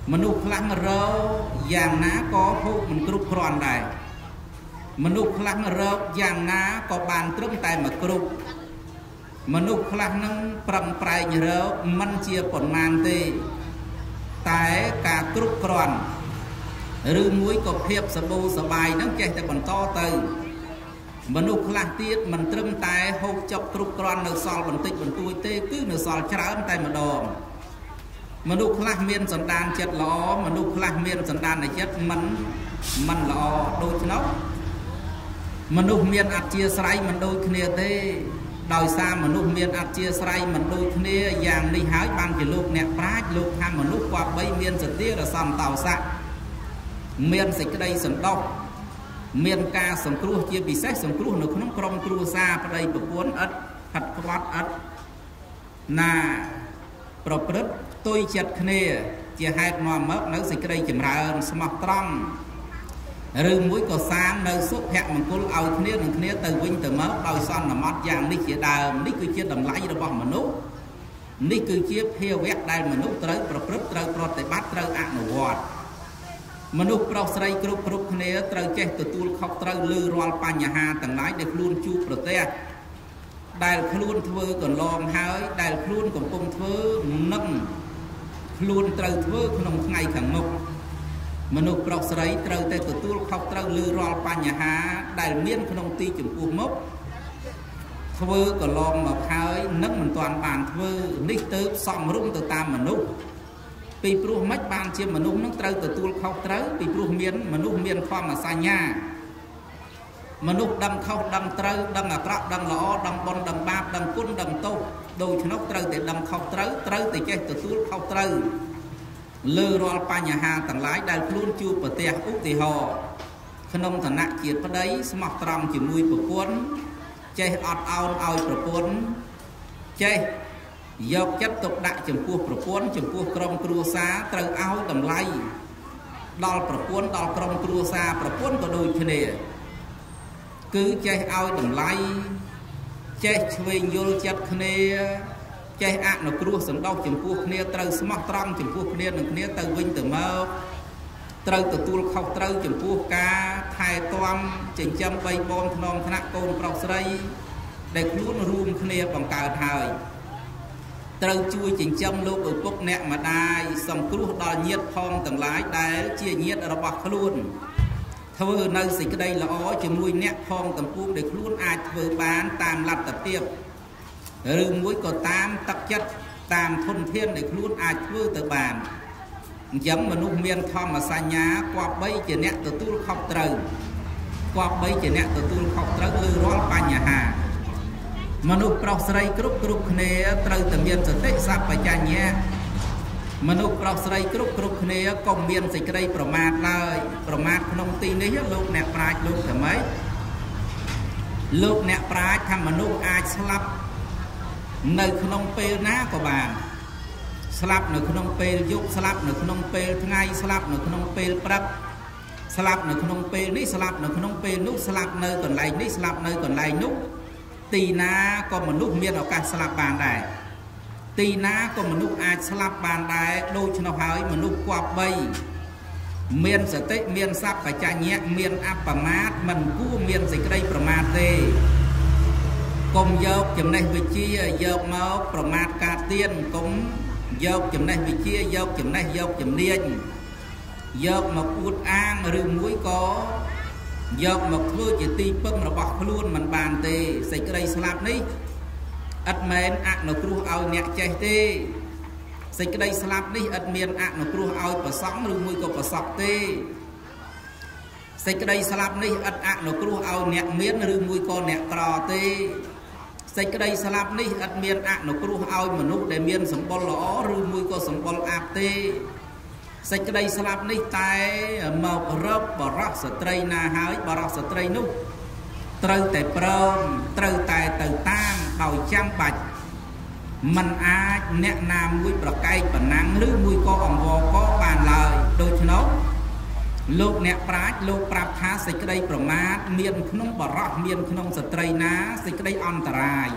D: មនុស្សខ្លះរកយ៉ាងណាក៏ហូបមិនគ្រប់គ្រាន់ដែរមនុស្សខ្លះរកយ៉ាងណាក៏បានត្រឹមតែមួយគ្រប់មនុស្សខ្លះនឹងប្រឹងប្រែងរកមិនជាប៉ុន្មានទេតែការគ្រប់គ្រាន់ឬមួយក៏ភាពសបោសបាយនឹងចេះតែបន្តទៅមនុស្សខ្លះទៀតមិនត្រឹមតែហូបចុកគ្រប់គ្រាន់នៅសល់បន្តិចបន្តួចទេគឺនៅសល់ច្រើនតែម្ដងមនុស្សខ្លះមានសន្តានចិត្តល្អមនុស្សខ្លះមានសន្តានចិត្តមិនល្អដូច្នោះមនុស្សមានអធ្យាស្រ័យមិនដូចគ្នាទេដោយសារមនុស្សមានអធ្យាស្រ័យមិនដូចគ្នាយ៉ាងនេះហើយបានជាលោកអ្នកប្រាជ្ញលោកថាមនុស្សគប្បីមានសតិរសន្តោសៈមានសេចក្តីសន្តោសមានការសង្គ្រោះជាពិសេសសង្គ្រោះនៅក្នុងក្រុមគ្រួសារប្តីប្រពន្ធឥតផាត់ក្បត់ឥតណាប្រព្រឹត្តផ្ទុយចិត្តគ្នាជាហេតុនាំមកនៅសេចក្តីចម្រើនស្មោះត្រង់ឬមួយក៏សាងនៅសុភមង្គលឲ្យគ្នានឹងគ្នាទៅវិញទៅមកដោយសន្មត់យ៉ាងនេះជាដើមនេះគឺជាតម្លៃរបស់មនុស្សនេះគឺជាភាវៈដែលមនុស្សត្រូវប្រព្រឹត្តត្រូវប្រតិបត្តិត្រូវអនុវត្តមនុស្សប្រុសស្រីគ្រប់គ្នាត្រូវចេះទទួលខុសត្រូវលើរាល់បញ្ហាទាំងឡាយដែលខ្លួនជួបប្រទះដែលខ្លួនធ្វើកន្លងហើយដែលខ្លួនកំពុងធ្វើនឹងខ្លួនត្រូវធ្វើក្នុងថ្ងៃខាងមុខមនុស្សប្រុសស្រីត្រូវតែទទួលខុសត្រូវលើរាល់បញ្ហាដែលមានក្នុងទីចំពោះមុខធ្វើកន្លងមកហើយនឹងមិនទាន់បានធ្វើនេះទៅសំរុំទៅតាមមនុស្សពីព្រោះមិនបានជាមនុស្សនឹងត្រូវទទួលខុសត្រូវពីព្រោះមនុស្សមានធម្មសញ្ញាមនុស្សដឹងខុសដឹងត្រូវដឹងអាក្រក់ដឹងល្អដឹងបុណ្យដឹងបាបដឹងគុណដឹងទោសដូច្នោះត្រូវតែដឹងខុសត្រូវតែចេះទទួលខុសត្រូវលើរាល់បញ្ហាទាំងឡាយដែលខ្លួនជួបប្រទះឧទាហរណ៍ក្នុងឋានៈជាប្តីស្មោះត្រង់ជាមួយប្រពន្ធចេះអត់ឱនឲ្យប្រពន្ធចេះយកចិត្តទុកដាក់ចំពោះប្រពន្ធចំពោះក្រុមគ្រួសារត្រូវឲ្យតម្លៃដល់ប្រពន្ធដល់ក្រុមគ្រួសារប្រពន្ធក៏ដូចគ្នាគឺចេះឲ្យតម្លៃចេះឆ្វេងយល់ចិត្តគ្នាចេះអនុគ្រោះសន្តោសចំពោះគ្នាត្រូវស្មោះត្រង់ចំពោះគ្នានឹងគ្នាទៅវិញទៅមកត្រូវទទួលខុសត្រូវចំពោះការថែទាំចិញ្ចឹមបីបងថ្នមថ្នាក់កូនប្រុសស្រីដែលខ្លួនរួមគ្នាបង្កើតហើយត្រូវជួយចិញ្ចឹមលោកឪពុកអ្នកម្ដាយសង្គ្រោះដល់ញាតិផងទាំងឡាយដែលជាញាតិរបស់ខ្លួនធ្វើនៅសេចក្តីល្អជាមួយអ្នកផងទាំងពួងដែលខ្លួនអាចធ្វើបានតាមលទ្ធភាពឬមួយក៏តាមទឹកចិត្តតាមធនធានដែលខ្លួនអាចធ្វើទៅបានអញ្ចឹងមនុស្សមានធម្មសញ្ញាគប្បីជាអ្នកទទួលខុសត្រូវគប្បីជាអ្នកទទួលខុសត្រូវលើរាល់បញ្ហាមនុស្សប្រុសស្រីគ្រប់គ្នាត្រូវតែមានសតិសម្បជញ្ញៈមនុស្សប្រុសស្រីគ្រប់គ្នាកុំមានសេចក្តីប្រមាទឡើយប្រមាទក្នុងទីនេះលោកអ្នកប្រាជ្ញលោកថាម៉េចលោកអ្នកប្រាជ្ញថាមនុស្សអាចស្លាប់នៅក្នុងពេលណាក៏បានស្លាប់នៅក្នុងពេលយប់ស្លាប់នៅក្នុងពេលថ្ងៃស្លាប់នៅក្នុងពេលព្រឹកស្លាប់នៅក្នុងពេលនេះស្លាប់នៅក្នុងពេលនោះស្លាប់នៅកន្លែងនេះស្លាប់នៅកន្លែងនោះទីណាក៏មនុស្សមានឱកាសស្លាប់បានដែរទីណាក៏មនុស្សអាចស្លាប់បានដែរដូច្នោះហើយមនុស្សគប្បីមានសតិមានសព្វបញ្ញៈមានអបមាទមិនគួរមានសេចក្តីប្រមាទទេកុំយកចំណេះវិជ្ជាយកមកប្រមាថការទៀនកុំយកចំណេះវិជ្ជាយកចំណេះយកជំនាញយកមកអួតអាងឬមួយក៏យកមកធ្វើជាទីពឹងរបស់ខ្លួនមិនបានទេសេចក្តីស្លាប់នេះឥតមែនអនុគ្រោះឲ្យអ្នកចេះទេសេចក្តីស្លាប់នេះឥតមានអនុគ្រោះឲ្យប្រសង់ឬមួយក៏ប្រសពទេសេចក្តីស្លាប់នេះឥតអនុគ្រោះឲ្យអ្នកមានឬមួយក៏អ្នកក្រទេសេចក្តីស្លាប់នេះឥតមានអនុគ្រោះឲ្យមនុស្សដែលមានសម្បុរល្អឬមួយក៏សម្បុរអាប់ទេសេចក្តីស្លាប់នេះតែមករកបរោះស្ត្រីណាហើយបរោះស្ត្រីនោះត្រូវតែព្រមត្រូវតែទៅតាមដោយចាំបាច់មិនអាចអ្នកណាមួយប្រកែកប៉ុណ្ណាំងឬមួយក៏អង្វរកបានឡើយដូច្នោះលោកអ្នកប្រាជ្ញលោកប្រាប់ថាសេចក្តីប្រមាទមានក្នុងបរោះមានក្នុងស្ត្រីណាសេចក្តីអន្តរាយ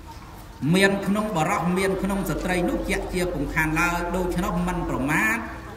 D: មានក្នុងបរោះមានក្នុងស្ត្រីនោះជាក់ជាពំខានឡើយដូច្នោះមិនប្រមាទ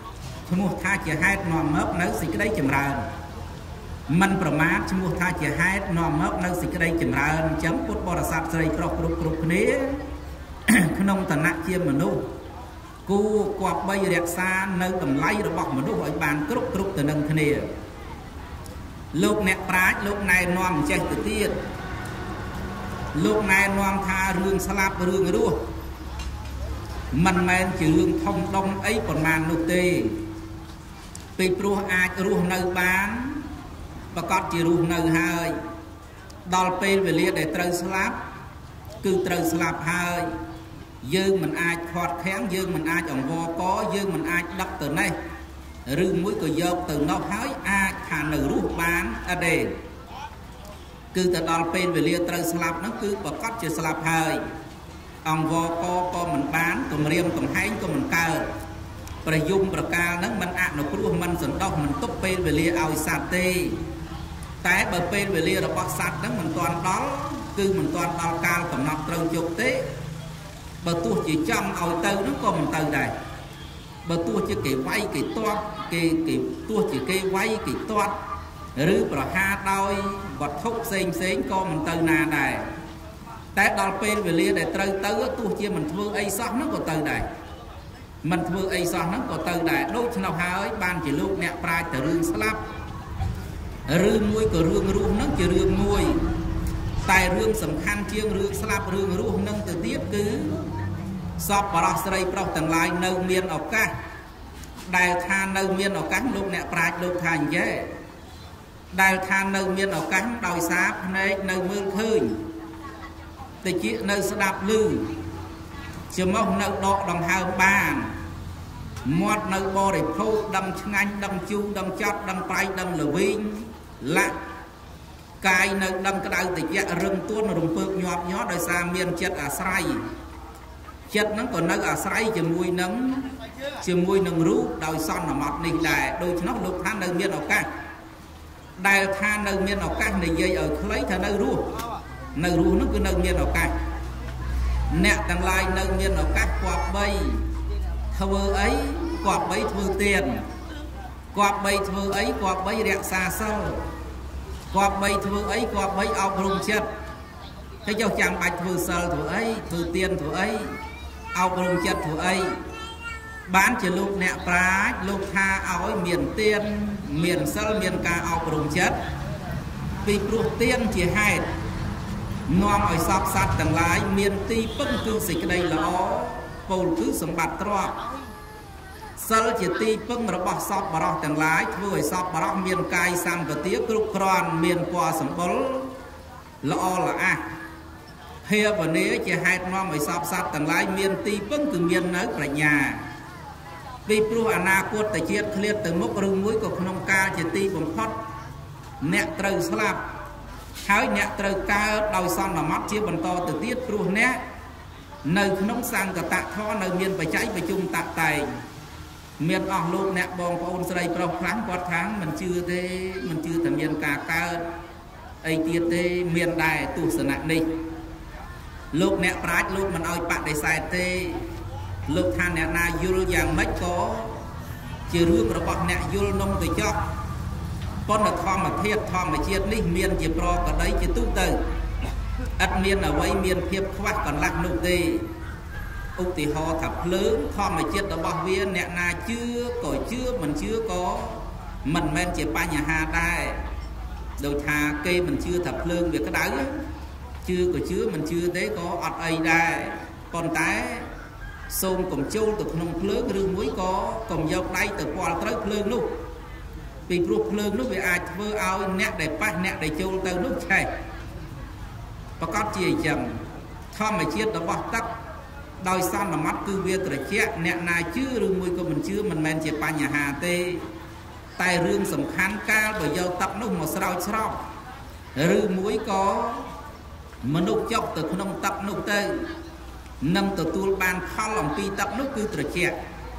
D: ឈ្មោះថាជាហេតុនាំមកនៅសេចក្តីចម្រើនមិនប្រមាទឈ្មោះថាជាហេតុនាំមកនៅសេចក្តីចម្រើនអញ្ចឹងពុទ្ធបរិស័ទស្រីប្រុសគ្រប់គ្នាក្នុងឋានៈជាមនុស្សគួរគប្បីរក្សានៅតម្លៃរបស់មនុស្សឲ្យបានគ្រប់ទៅនឹងគ្នាលោកអ្នកប្រាជ្ញលោកណែនាំចេះទៅទៀតលោកណែនាំថារឿងស្លាប់រឿងរស់មិនមែនជារឿងធំដុំអីប៉ុន្មាននោះទេពីព្រោះអាចរស់នៅបានប្រកាសជារស់នៅហើយដល់ពេលវេលាដែលត្រូវស្លាប់គឺត្រូវស្លាប់ហើយយើងមិនអាចខាត់ខាំងយើងមិនអាចអង្វរកយើងមិនអាចដឹកទៅនេះឬមួយក៏យកទៅនោះហើយអាចថានៅរស់បានអត់ទេគឺទៅដល់ពេលវេលាត្រូវស្លាប់ហ្នឹងគឺប្រកាសជាស្លាប់ហើយអង្វរកក៏មិនបានគម្រាមកំហែងក៏មិនកើតប្រយុំប្រកាលហ្នឹងមិនអនុគ្រោះមិនសន្តោសមិនទុកពេលវេលាឲ្យសត្វទេតែបើពេលវេលារបស់សត្វហ្នឹងមិនទាន់ដល់គឺមិនទាន់ដល់កាលកំណត់ត្រូវជប់ទេបើទោះជាចង់ឲ្យទៅហ្នឹងក៏មិនទៅដែរបើទោះជាគេវាយគេទាត់គេទោះជាគេវាយគេទាត់ឬប្រហារដោយវត្ថុផ្សេងក៏មិនទៅណាដែរតែដល់ពេលវេលាដែលត្រូវទៅទោះជាមិនធ្វើអីសោះហ្នឹងក៏ទៅដែរមិនធ្វើអីសោះហ្នឹងក៏ទៅដែរដូច្នោះហើយបានជាលោកអ្នកប្រាជ្ញទៅរឿងស្លាប់ឬមួយក៏រឿងរស់ហ្នឹងជារឿងមួយតែរឿងសំខាន់ជាងរឿងស្លាប់រឿងរស់ហ្នឹងទៅទៀតគឺសពបរោះស្រីប្រុសទាំងឡាយនៅមានឱកាសដែលថានៅមានឱកាសលោកអ្នកប្រាជ្ញលោកថាអញ្ចេះដែលថានៅមានឱកាសដោយសារភ្នែកនៅមើលឃើញតិចនៅស្ដាប់ឮច្រមុះនៅដកដង្ហើមបានមាត់នៅបរិភោគដឹងឆ្ងាញ់ដឹងជូរដឹងចត់ដឹងប្រៃដឹងល្វីងលាក់កាយនៅដឹងក្តៅតិចរឹងទួនរំពើកញាប់ញ័រដោយសារមានចិត្តអាស្រ័យចិត្តហ្នឹងក៏នៅអាស្រ័យជាមួយនឹងរូបដោយសន្មតនេះដែរដូច្នោះលោកថានៅមានឱកាសដែលថានៅមានឱកាសនិយាយឲ្យខ្លីថានៅរស់នោះគឺនៅមានឱកាសអ្នកទាំងឡាយនៅមានឱកាសគប្បីធ្វើអីគប្បីធ្វើទានគប្បីធ្វើអីគប្បីរក្សាសិលគប្បីធ្វើអីគប្បីអប់រំចិត្តតែចុះចាំបាច់ធ្វើសិលធ្វើអីធ្វើទានធ្វើអីអប់រំចិត្តធ្វើអីបានជាលោកអ្នកប្រាជ្ញលោកថាឲ្យមានទានមានសិលមានការអប់រំចិត្តពីព្រោះទានជាហេតុនាំឲ្យសពសត្វទាំងឡាយមានទីពឹងគឺសេចក្តីល្អពោលគឺសម្បត្តិទ្រព្យសិលជាទីពឹងរបស់សពបរោះទាំងឡាយធ្វើឲ្យសពបរោះមានកាយសម្បទាគ្រប់គ្រាន់មានពណ៌សម្បុរល្អល្អះភាវនាជាហេតុនាំឲ្យសពសត្វទាំងឡាយមានទីពឹងគឺមាននៅប្រាជ្ញាពីព្រោះអនាគតជាតិឃ្លាតទៅមុខឬមួយក៏ក្នុងកាលជាទីបំផុតអ្នកត្រូវស្លាប់ហើយអ្នកត្រូវកើតដោយសន្មតជាបន្តទៅទៀតព្រោះអ្នកនៅក្នុងសង្កតធម៌នៅមានបច្ច័យប្រជុំតាក់តែងមានអស់លោកអ្នកបងប្អូនស្រីប្រុសខ្លាំងគាត់ថាមិនជឿទេមិនជឿតែមានការកើតអីទៀតទេមានដែរទស្សនៈនេះលោកអ្នកប្រាជ្ញលោកមិនអោយបដិសេធទេលោកថាអ្នកណាយល់យ៉ាងម៉េចក៏ជារឿងរបស់អ្នកយល់នំទៅចោះប៉ុន្តែធម្មធាតុធម្មជាតិនេះមានជាប្រកដីជាទូទៅឥតមានអ្វីមានភាពខ្វះកន្លះនោះទេឧទាហរណ៍ថាភ្លើងធម្មជាតិរបស់វាអ្នកណាជឿក៏ជឿមិនជឿក៏មិនមែនជាបញ្ហាដែរដោយថាគេមិនជឿថាភ្លើងវាក្តៅជឿក៏ជឿមិនជឿទេក៏អត់អីដែរប៉ុន្តែសូមកុំចូលទៅក្នុងភ្លើងឬមួយក៏កុំយកដៃទៅពាល់ត្រូវភ្លើងនោះពីព្រោះភ្លើងនោះវាអាចធ្វើឲ្យអ្នកដែលប៉ះអ្នកដែលចូលទៅនោះឆេះប្រកាសជាអញ្ចឹងធម្មជាតិរបស់ទឹកដោយសន្មតគឺវាត្រជាក់អ្នកណាជឿឬមួយក៏មិនជឿមិនមែនជាបញ្ហាទេតែរឿងសំខាន់កាលបើយកទឹកនោះមកស្រោចស្រពឬមួយក៏មនុស្សចុះទៅក្នុងទឹកនោះទៅនឹងទទួលបានផលអំពីទឹកនោះគឺត្រជាក់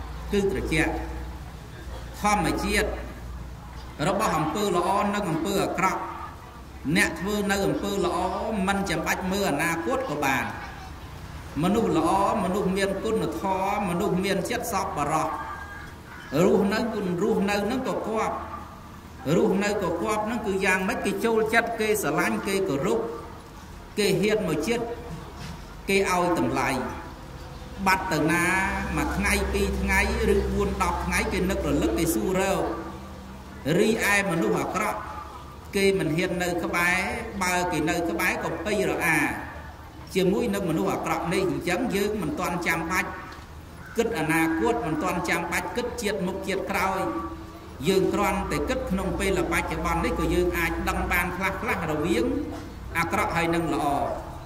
D: ធម្មជាតិរបស់អំពើល្អនិងអំពើអាក្រក់អ្នកធ្វើនៅអំពើល្អមិនចាំបាច់មើលអនាគតក៏បានមនុស្សល្អមនុស្សមានគុណធម៌មនុស្សមានចិត្តសប្បុរស rùa nơi nó có quạp rùa nơi có quạp nó cứ giang mấy cái châu chất cây xà lanh cây cỏ rúc cây hiên một chiếc cây ao tầm lại bắt từ na mà ngay pi ngay rư buôn đọc ngay cây nước rồi lức cây su rêu ri ai mà nuôi học đó cây mình hiện nơi các bé ba cái nơi các bé còn tây rồi chỉ mũi nơi mà nuôi học đó này chẳng dư mình toàn chăm bách kết na cốt mình toàn chăm bách kết chiết một chiết cào dương con để kết nông pe là bách cái bàn đấy của dương ai đăng ban khắc rồi viếng cọ hay nâng lọ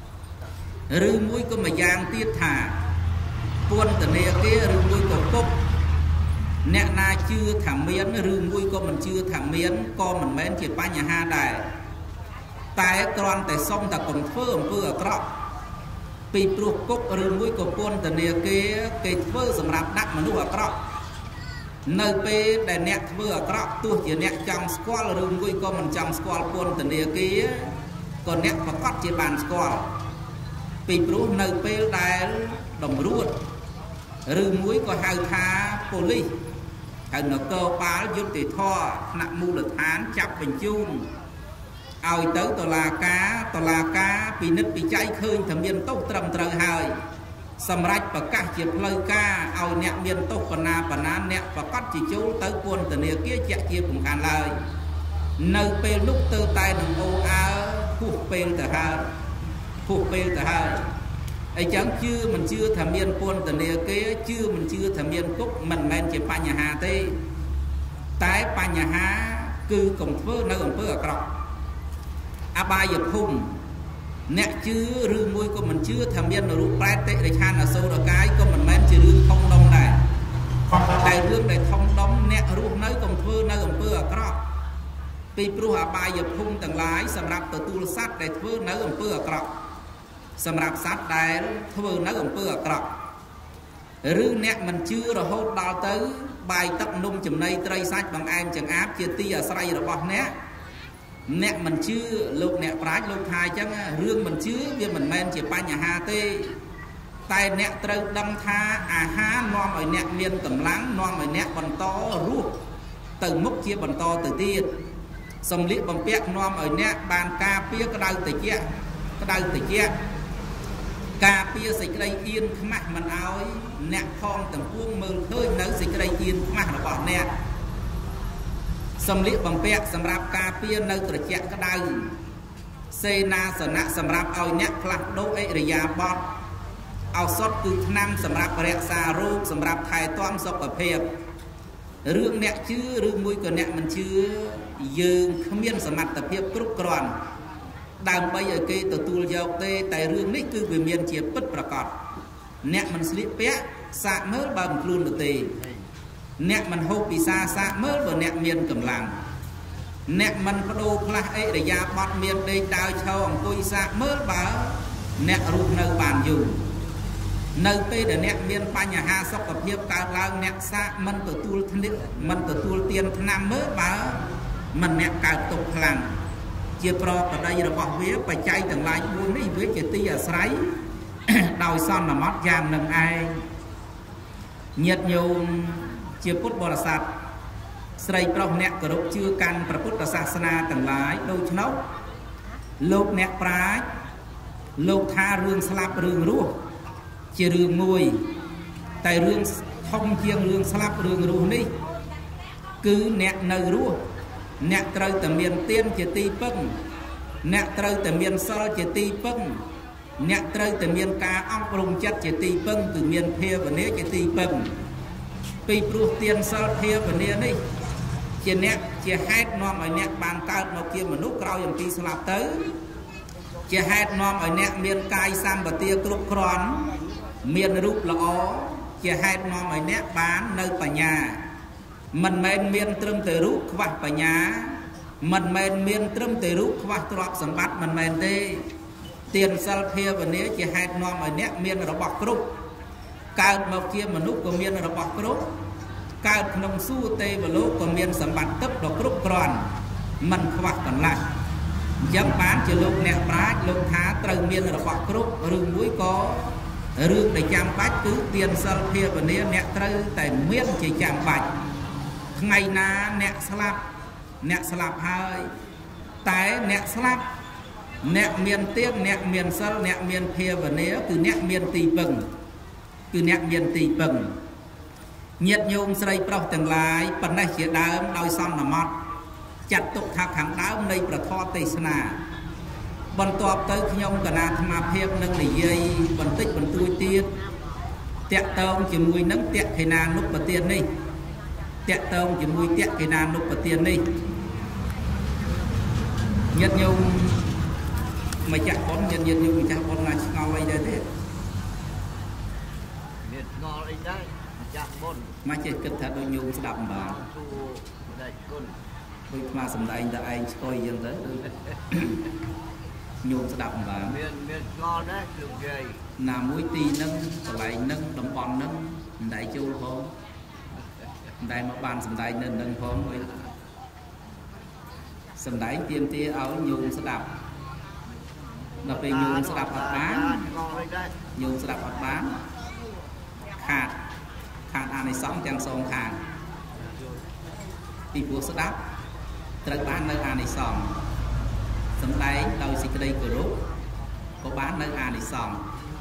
D: rư mũi có mà giang tiết thả buôn từ nè kia rư mũi có cốc nè na chưa thảm miến rư mũi có mình chưa thảm miến co mình mến chỉ ba nhà ha đài tại con tại sông ta còn phơ cọ pi pru cốc rư mũi có buôn từ nè kia cái phơ sầm rạp đắt mà nuôi cọ nơi pe đại nè phơ cọ tu chỉ nè trong squall rư mũi có mình trong squall buôn từ nè kia còn nè mà cắt chỉ bàn squall pi pru nơi pe đại đồng ruột rư muối có hai tha police thành nó cơ báo giúp thì tho nặng mu lực án chập bình chung ao tới tòa cá bị nứt bị cháy khơi thầm miền tốc trầm trời hơi sầm rách và các chiếc lời ca ao nẹt miền tốc phần na nẹt và cắt chỉ chú tới quân từ nề kia chạy kia cùng hàn lời nơi pe lúc tư tay đồng ô phục pe từ hai ấy chẳng chưa mình chưa thẩm miên quân từ nề kế chưa mình chưa thẩm miên cúc mình men chỉ pa nhà hà tê tái pa nhà hà cư cùng phơ nơi cùng phơ ở cọ ba giờ phùng nè chứ rư môi của mình chưa thẩm miên ở rụng tê để chan ở sâu ở cái của mình men chỉ rương thông đông này đại rương đại thông đông nè rụng nơi cùng phơ ở cọ pi pru ba giờ phùng tầng lái sầm rạp từ tu sát để phơ nơi cùng phơ ở cọ sầm rạp sát đại thưa nó còn bừa cọ rư nẹt mình chưa rồi hốt đào tới bài tập nung chùm này tây sách bằng em chẳng áp chia ti ở say rồi bọt nẹt mình chưa lục nẹt trái lục hai chẳng rương mình chưa vì mình men chỉ ba nhà hà tê tay nẹt trâu đâm tha ha non ở nẹt miên cầm láng non ở nẹt bằng to ruột từ múc chia bằng to từ tiên xong liệt bằng pẹt non ở nẹt bàn ca pía cái đau từ chia cà pia xịt đây yên khmah mình áo nẹt phong tầm cuông mừng hơi nấu xịt đây yên khmah là bọn nẹt sầm liệt bằng pẹt sầm rạp cà pia nấu từ chẹt cái đau xe na sờ nạ sầm rạp ao nẹt khlat đốt ấy rồi già bọt ao sót từ năm sầm rạp bẹt xà rô sầm rạp thay toan sọc ở phèn rương nẹt chứ rương mũi của nẹt mình chưa dương không miên sầm mặt tập hiệp cướp còn đàn bây giờ kia từ tu dọc tê tại rương nít cứ về miền chia bất bạc cọt nẹt mình slip pé sạ mớ bằng luôn được tê nẹt mình hộp bị sạ mớ vào nẹt miền cầm làng nẹt mình có đô class ấy để ra bọt miền đây đào châu ông tôi sạ mớ bảo nẹt rụt nơi bàn dùng nơi tê để nẹt miền pa nhà ha sọc tập hiệp cao lang nẹt sạ mình từ tu tiền năm mớ bảo mình nẹt cao tục làng chia pro ở đây là bỏ vía phải chạy từng lại buôn đi với chỉ ti ở sấy đào son là mót giang nâng ai nhiệt nhiều chia phút bò là sạt sấy pro nẹt cờ đục chưa căn pra phút là sạt sana từng lại đôi chnốc lục nẹt prái lục tha rương slap rương rúa chia rương mùi tại rương thông chiêng rương slap rương rúa đi cứ nẹt nơi rúa nẹt trâu tầm miền tiên chỉ ti pưng nẹt trâu tầm miền so chỉ ti pưng nẹt trâu tầm miền cá ong rồng chất chỉ ti pưng từ miền thia và nế chỉ ti pưng pi pru tiên so thia và nế đi chỉ nẹt chỉ hai nom ở nẹt bàn cao mà kia mà nút cao dòng ti slap tới chỉ hai nom ở nẹt miền cai sam và tia cướp cron miền rúp là ó chỉ hai nom ở nẹt bán nơi bà nhà mình men miên trâm từ rút khoa bà nhà mình men miên trâm từ rút khoa trọp sầm bát mình men đi tiền sal phê và nếu chỉ hai nom ở nét miên là bọc rút cao một kia mà nút của miên là bọc rút cao nông su tê và lỗ của miên sầm bát tấp đọc rút còn mình khoa còn lại dám bán chỉ lúc nẹt bá lúc thá từ miên là bọc rút rừng mũi có rừng để chăm bách cứ tiền sal phê và nếu nẹt từ tại miên chỉ chăm bách ngày na nẹt slap hơi tại nẹt slap nẹt miền tiếc nẹt miền sâu nẹt miền phê và nếu từ nẹt miền tì bừng nhiệt nhung xây prọc từng lại phần này chỉ đám đôi son là mót chặt tục thạc hàng đám này bật thoa tây sna bần tọp tới nhung cả na tham phê nâng để dây bần tích bần tui tiết tẹt tông chỉ mùi nâng tẹt cái na lúc bật tiền đi tẹt tông chỉ mùi tẹt cái na lúc bật tiền đi nhiệt nhung mà chặt con nhiệt nhung chặt con là ngao đây thế
E: nhiệt ngao đây chặt con
D: mà chỉ cần thật đôi nhung sẽ đập bà tôi mà sầm đại đã anh coi dân tới nhung sẽ đập bà
E: miền ngon đấy được gì
D: làm muối ti nâng lại nâng đồng bòn nâng đại châu không đại mà bàn sầm đại nâng nâng không sầm đại tiêm tia áo nhung sẽ đập là về nhung sẽ đập hạt bán nhung sẽ đập hạt bán khát anh này sống chẳng sống khát thì buộc sẽ đập trời bán nơi anh này sống sầm đại đầu xịt đây cửa rút có bán nơi anh này sống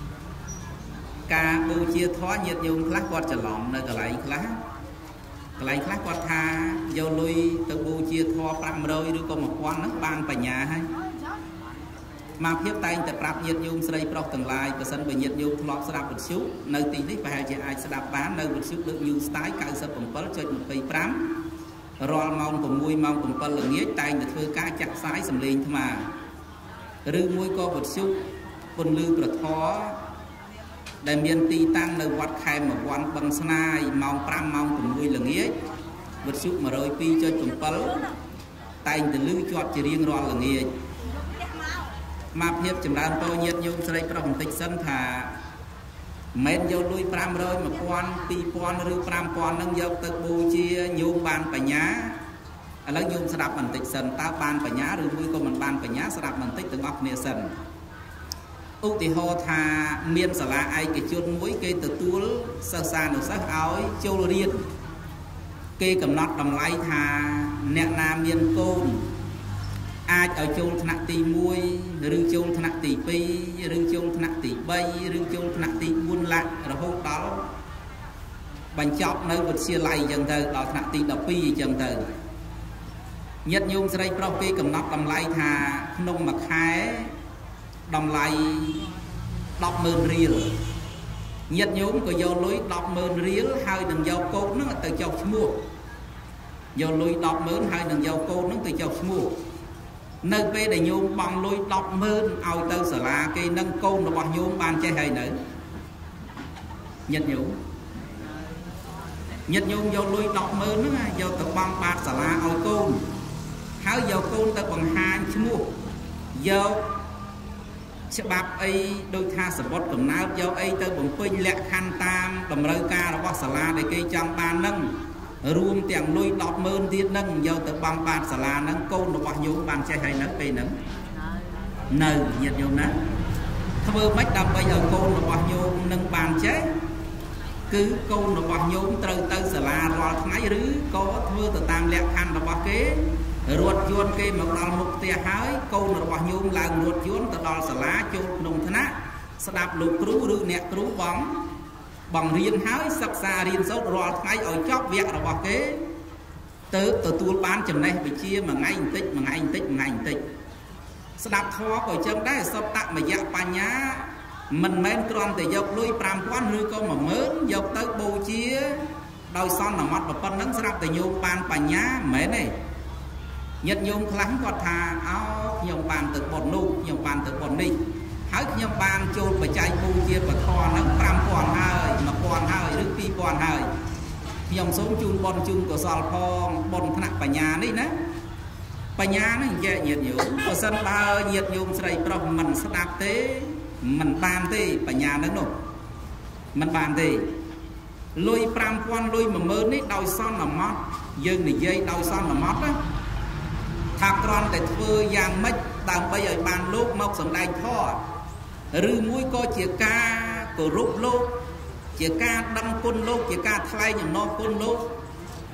D: ca bưu chia thoa nhiệt nhung khác quạt trở lỏng nơi cái lấy khác quạt tha dâu lui từ bưu chia thoa pram rồi đưa con một quan nước ban tại nhà hay mà phiếp tay tập rạp nhiệt nhung xây prọc từng lại và sân về nhiệt nhung lọt sạp một xíu nơi tí đích phải chỉ ai sạp bán nơi một xíu được nhung style cao sập bằng pal chơi một cây pram rồi mong cùng mui mong cùng pal là nghĩa tay để thưa cá chặt sái sầm lên thôi mà rư mui co một xíu con lư bật thó đại miền tây tăng nơi quạt khai một quan bằng snai mong pram mong cùng mui là nghĩa một xíu mà rồi pi chơi cùng pal tay để lư chọt chỉ riêng rồi là nghĩa mà phiếp chấm đàn tôi nhiệt nhung xây prong tích sân thà men vô lui pram rồi mà quan pi quan rư pram quan nâng dâu tới bù chia nhung ban phải nhá lấy nhung sẽ đạp mình tích sân ta ban phải nhá rồi vui con mình ban phải nhá sẽ đạp mình tích từng óc nè sân úc thì ho thà miên xả lá ai cái chuột mũi cây từ túi sơ xa nửa sắc áo châu riêng cây cầm nót đầm lái thà nẹt nam miên côn ai ở châu thạch tì muôi rừng châu thạch tì pi rừng châu thạch tì bay rừng châu thạch tì buôn lạ rồi hôm đó bánh chọc nơi vật xia lầy dần từ đó thạch tì đập pi dần từ nhất nhung xây prong kê cầm nắp đầm lay thà nông mặc khái đầm lay đọc mơn riêng nhất nhung có vô lối đọc mơn riêng hai đừng vô cốt nó từ chọc mua vô lối đọc mơn hai đừng vô cốt nó từ chọc mua nơi về để nhôm bằng lôi đọc mơn ao tơ sở la cây nâng côn nó bằng nhôm ban chơi hay nữa nhật nhung vô lôi đọc mơn nó vô tập bằng bát sở la ao côn háo vô côn tập bằng hai mua vô sẽ bạp ấy đôi tha sở bót cầm náo vô ấy tới bằng pin lẹ khăn tam cầm rơi ca nó bằng sở la để cây trong ban nâng rùm tiền lôi đọt mơn tiết nâng vô tới bằng bát xà la nâng côn nó bao nhiêu bàn chơi hay nâng cây nâng nơi nhiệt nhung nè thưa bách đâm bây giờ côn nó bao nhiêu nâng bàn chế cứ côn nó bao nhiêu tới xà la rồi ngay rứ có thưa từ tam lẹ khăn nó bao kế ruột chuôn cây một đòn một tia hái côn nó bao nhiêu là ruột chuôn từ đòn xà la chôn nông thân á sẽ đạp lục rú rư nẹt rú bóng bằng riêng hái sắc xa riêng sốt rồi ngay ở chóp việc là bảo kế từ tua bán chừng này bị chia mà ngay tích sẽ đạp thoa của chân đấy sắp tạm mà dạ pa nhá mình men con thì dọc lui pram quan hư con mà mớn dọc tới bù chia đôi son là mắt và phân nắng sẽ đạp từ nhung pan pa nhá mến này nhật nhung lắng quạt thà áo nhung pan từ bột nu nhung pan từ bột ni hãy nhầm bàn chôn và chạy bù chia và kho nắng pram còn hơi mà còn hơi rước pi còn hơi nhầm sống chun bon chun của sòl phong bon thằng bà nhà đấy nè bà nhà nó dễ nhiệt nhung ở sân ba nhiệt nhung xây prong mình sẽ đạp thế mình bàn thế bà nhà nó nổ mình bàn thế lôi pram quan lôi mà mơ đấy đôi son là mót dương này dây đôi son là mót á thạc con để thưa giang mất tạm bây giờ bàn lúc mọc sầm đai thọ rư mũi co chia ca của rút lô chia ca đâm côn lô chia ca thay những nó côn lô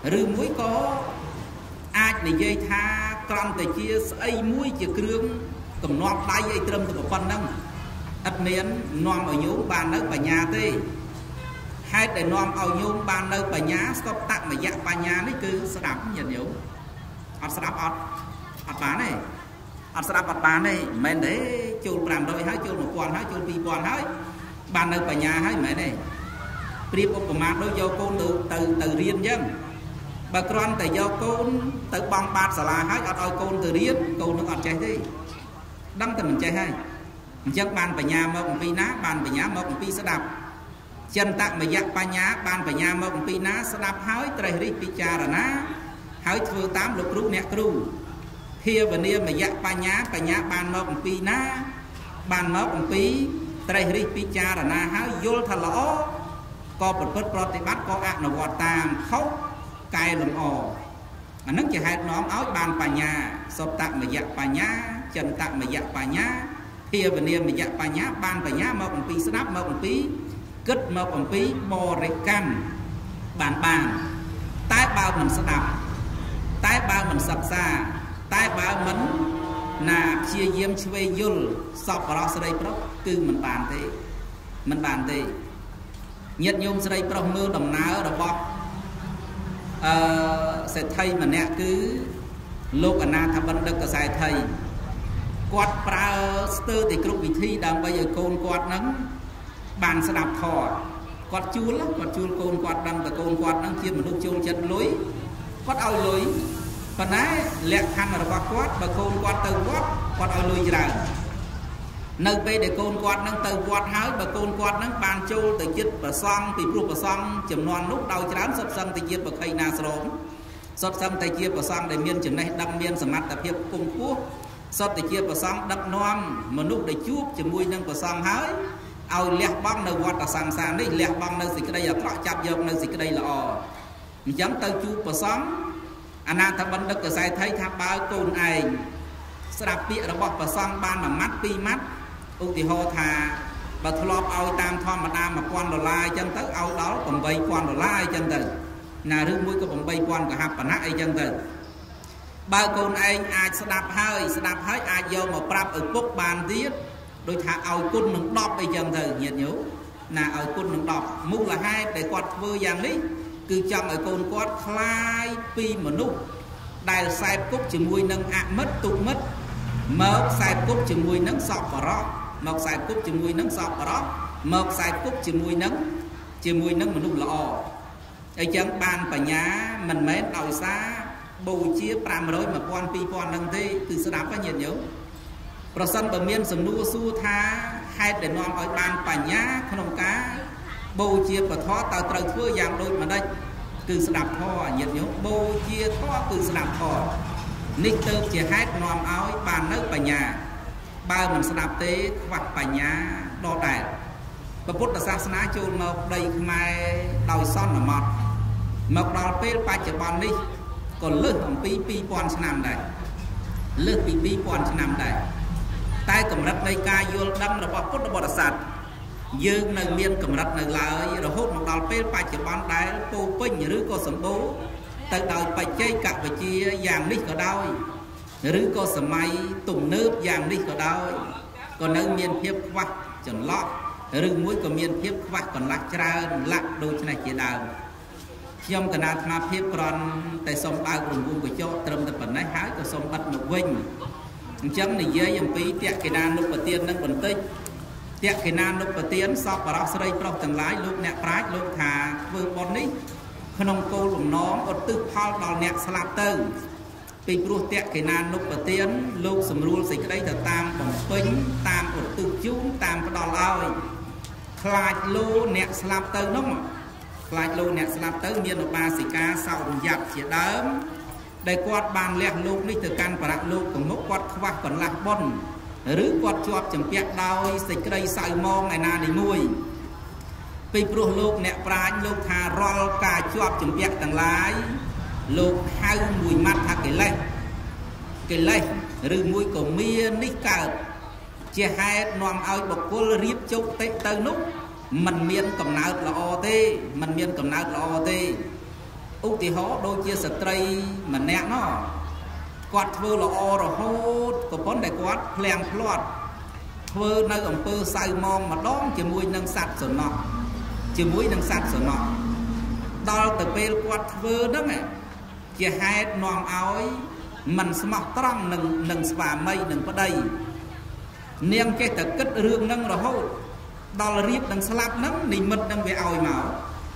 D: ឬមួយក៏អាចនិយាយថាក្រំតែជាស្អីមួយជាគ្រឿងកំណត់ដៃអីត្រឹមតែប៉ុណ្្នឹងអត់មាននាំឲ្យញោមបាននៅបញ្ញាទេហេតុដែលនាំឲ្យញោមបាននៅបញ្ញាស្កប់តមយៈបញ្ញានេះគឺស្ដាប់ញាតិញោមអត់ស្ដាប់អត់បានទេអត់ស្ដាប់អត់បានទេមិនមែនទេចូល500ហើយចូល1000ហើយចូល2000ហើយបាននៅបញ្ញាហើយមិនមែនទេប្រៀបឧបមាដូចយកកូនទៅរៀនអញ្ចឹងបើគ្រាន់តែយកកូនទៅបង់បាតសាលាហើយអត់ឲ្យកូនទៅរៀនកូននឹងអត់ចេះទេដឹងតែមិនចេះហើយអញ្ចឹងបានបញ្ញាមកអំពីណាបានបញ្ញាមកអំពីស្ដាប់ចន្តមយៈបញ្ញាបានបញ្ញាមកអំពីណាស្ដាប់ហើយត្រេះរិះពិចារណាហើយធ្វើតាមលោកគ្រូអ្នកគ្រូភាវនាមយៈបញ្ញាបានមកអំពីណាបានមកអំពីត្រេះរិះពិចារណាហើយយល់ថាល្អក៏ប្រព្រឹត្តប្រតិបត្តិក៏អនុវត្តតាមខុសកែលម្អអានឹងជាហេតុនាំឲ្យបានបញ្ញាសតមយៈបញ្ញាចន្តមយៈបញ្ញាភាវនាមយៈបញ្ញាបានបញ្ញាមកអំពីស្ដាប់មកអំពីគិតមកអំពីបរិកម្មបានតែបើមិនស្ដាប់តែបើមិនសិក្សាតែបើមិនណាព្យាយាមឆ្វេងយល់សពរស្រីប្រុសគឺមិនបានទេញាតិញោមស្រីប្រុសមើលដំណើររបស់សេដ្ឋីម្នាក់គឺលោកអនាថបណ្ឌិតកសែថៃគាត់ប្រើស្ទើរតែគ្រប់វិធីដើម្បីឲ្យកូនគាត់នឹងបានស្ដាប់ធម៌គាត់ជួលកូនគាត់ដឹងតែកូនគាត់នឹងជាមនុស្សចូលចិត្តលុយគាត់ឲ្យលុយប៉ុន្តែលក្ខខណ្ឌរបស់គាត់បើកូនគាត់ទៅវត្តគាត់ឲ្យលុយច្រើននៅពេលដែលកូនគាត់នឹងទៅវត្តហើយបើកូនគាត់នឹងបានចូលទៅចិត្តប្រសង់ពីព្រោះប្រសង់ចំនួននោះដោយច្រើនសុទ្ធសឹងតែជាបក្ខីណាស្រោមសុទ្ធសឹងតែជាប្រសង់ដែលមានចំណេះដឹងមានសមត្ថភាពគង់ខ្ពស់សុទ្ធតែជាប្រសង់ដឹកនាំមនុស្សដែលជួបជាមួយនឹងប្រសង់ហើយឲ្យលះបង់នៅវត្តសង្សារនេះលះបង់នៅសេចក្តីអាក្រក់ចាប់យកនៅសេចក្តីល្អអញ្ចឹងទៅជួបប្រសង់អនាថបណ្ឌិតកសែថៃថាបើកូនឯងស្ដាប់ពាក្យរបស់ប្រសង់បាន1ម៉ាត់2ម៉ាត់ឧទាហរណ៍ថាបើធ្លាប់ឲ្យតាមធម្មតា$1000អញ្ចឹងទៅឲ្យដល់$8000អញ្ចឹងទៅណាឬមួយក៏$8000កហបណៈអីចឹងទៅបើកូនឯងអាចស្ដាប់ហើយអាចយកមកប្រាប់ឪពុកបានទៀតដូចថាឲ្យគុណនឹង10អីចឹងទៅញាតិញោមណាឲ្យគុណនឹង10មូលហេតុដែលគាត់ធ្វើយ៉ាងនេះគឺចង់ឲ្យកូនគាត់คลายពីមនុស្សដែលខ្សែគប់ជាមួយនឹងអមិត្តទុមិត្តមកខ្សែគប់ជាមួយនឹងសពរៈមកខ្សែគប់ជាមួយនឹងសពរៈមកខ្សែគប់ជាមួយនឹងមនុស្សល្អអញ្ចឹងបានបញ្ញាមិនមែនដោយសារបូជា500 1000 2000នឹងទេគឺស្ដាប់ញាតិញោមប្រសិនបើមានសំណួរសួរថាហេតុដែលនាំឲ្យបានបញ្ញាក្នុងការបូជាពធតើត្រូវធ្វើយ៉ាងដូចម្ដេចគឺស្ដាប់ធម៌ញាតិញោមបូជាធម៌គឺស្ដាប់ធម៌នេះទៅជាហេតុនាំឲ្យបាននៅបញ្ញាបើមិនស្ដាប់ទេខ្វះបញ្ញាដដែលព្រះពុទ្ធសាសនាចូលមកដីខ្មែរដោយសន្មតមកដល់ពេលបច្ចុប្បន្ននេះក៏លើសអំពី2000ឆ្នាំដែរលើសពី2000ឆ្នាំដែរតែកម្រិតនៃការយល់ដឹងរបស់ពុទ្ធបរិស័ទយើងនៅមានកម្រិតនៅឡើយរហូតមកដល់ពេលបច្ចុប្បន្នដែលពោពេញឬក៏សម្បូរទៅដោយបច្ចេកវិទ្យាយ៉ាងនេះក៏ដោយឬក៏សម័យទំនើបយ៉ាងនេះក៏ដោយក៏នៅមានភាពខ្វះចន្លោះឬមួយក៏មានភាពខ្វះកន្លះច្រើនលាក់ដូចនេះជាដើមខ្ញុំកណាអាត្មាភាពក្រន់តែសូមបើករង្វង់កញ្ចក់ត្រឹមតែប៉ុណ្ណេះហើយក៏សូមបិទមកវិញអញ្ចឹងនិយាយអំពីតក្កិណានុបទាននឹងបន្តិចតក្កិណានុបទានសពបរោះស្រីប្រុសទាំងឡាយលោកអ្នកប្រាជ្ញលោកថាធ្វើបុណ្យនេះក្នុងគោលបំណងឧទ្ទិសផលដល់អ្នកស្លាប់ទៅពីព្រោះតក្កិណានុបទានលោកសម្រួលសេចក្តីទៅតាមបំពេញតាមឧទ្ទិសជូនតាមផ្ដល់ឲ្យខ្លាចលោអ្នកស្លាប់ទៅនោះខ្លាចលោអ្នកស្លាប់ទៅមានឧបាសិកាសោរយ័តជាដើមដែលគាត់បានលះលោកនេះទៅកាន់បរៈលោកកមុខគាត់ខ្វះកន្លះបុណ្យឬគាត់ជាប់ចម្ពាក់ដោយសេចក្តីសៅមងឯណានីមួយពីព្រោះលោកអ្នកប្រាជ្ញលោកថារាល់ការជាប់ចម្ពាក់ទាំងឡាយលោកហៅមួយម៉ាត់ថាកិលេសឬមួយក៏មាននេះកើតជាហេតុនាំឲ្យបុគ្គលរៀបជោគតិទៅនោះมันមានកំណើតល្អទេឧឧទាហរណ៍ដូចជាស្ត្រីម្នាក់ណោះគាត់ធ្វើល្អរហូតក៏ប៉ុន្តែគាត់ភ្លាំងភ្លាត់ធ្វើនៅអំពើសៅមងម្ដងជាមួយនឹងសត្វសំណក់ដល់ទៅពេលគាត់ធ្វើហ្នឹងជាហេតុនាំឲ្យមិនស្មោះត្រង់នឹងស្វាមីនឹងប្តីនាងចេះតែគិតរឿងហ្នឹងរហូតដល់រៀបនឹងស្លាប់ហ្នឹងនិមិត្តនឹងវាឲ្យមក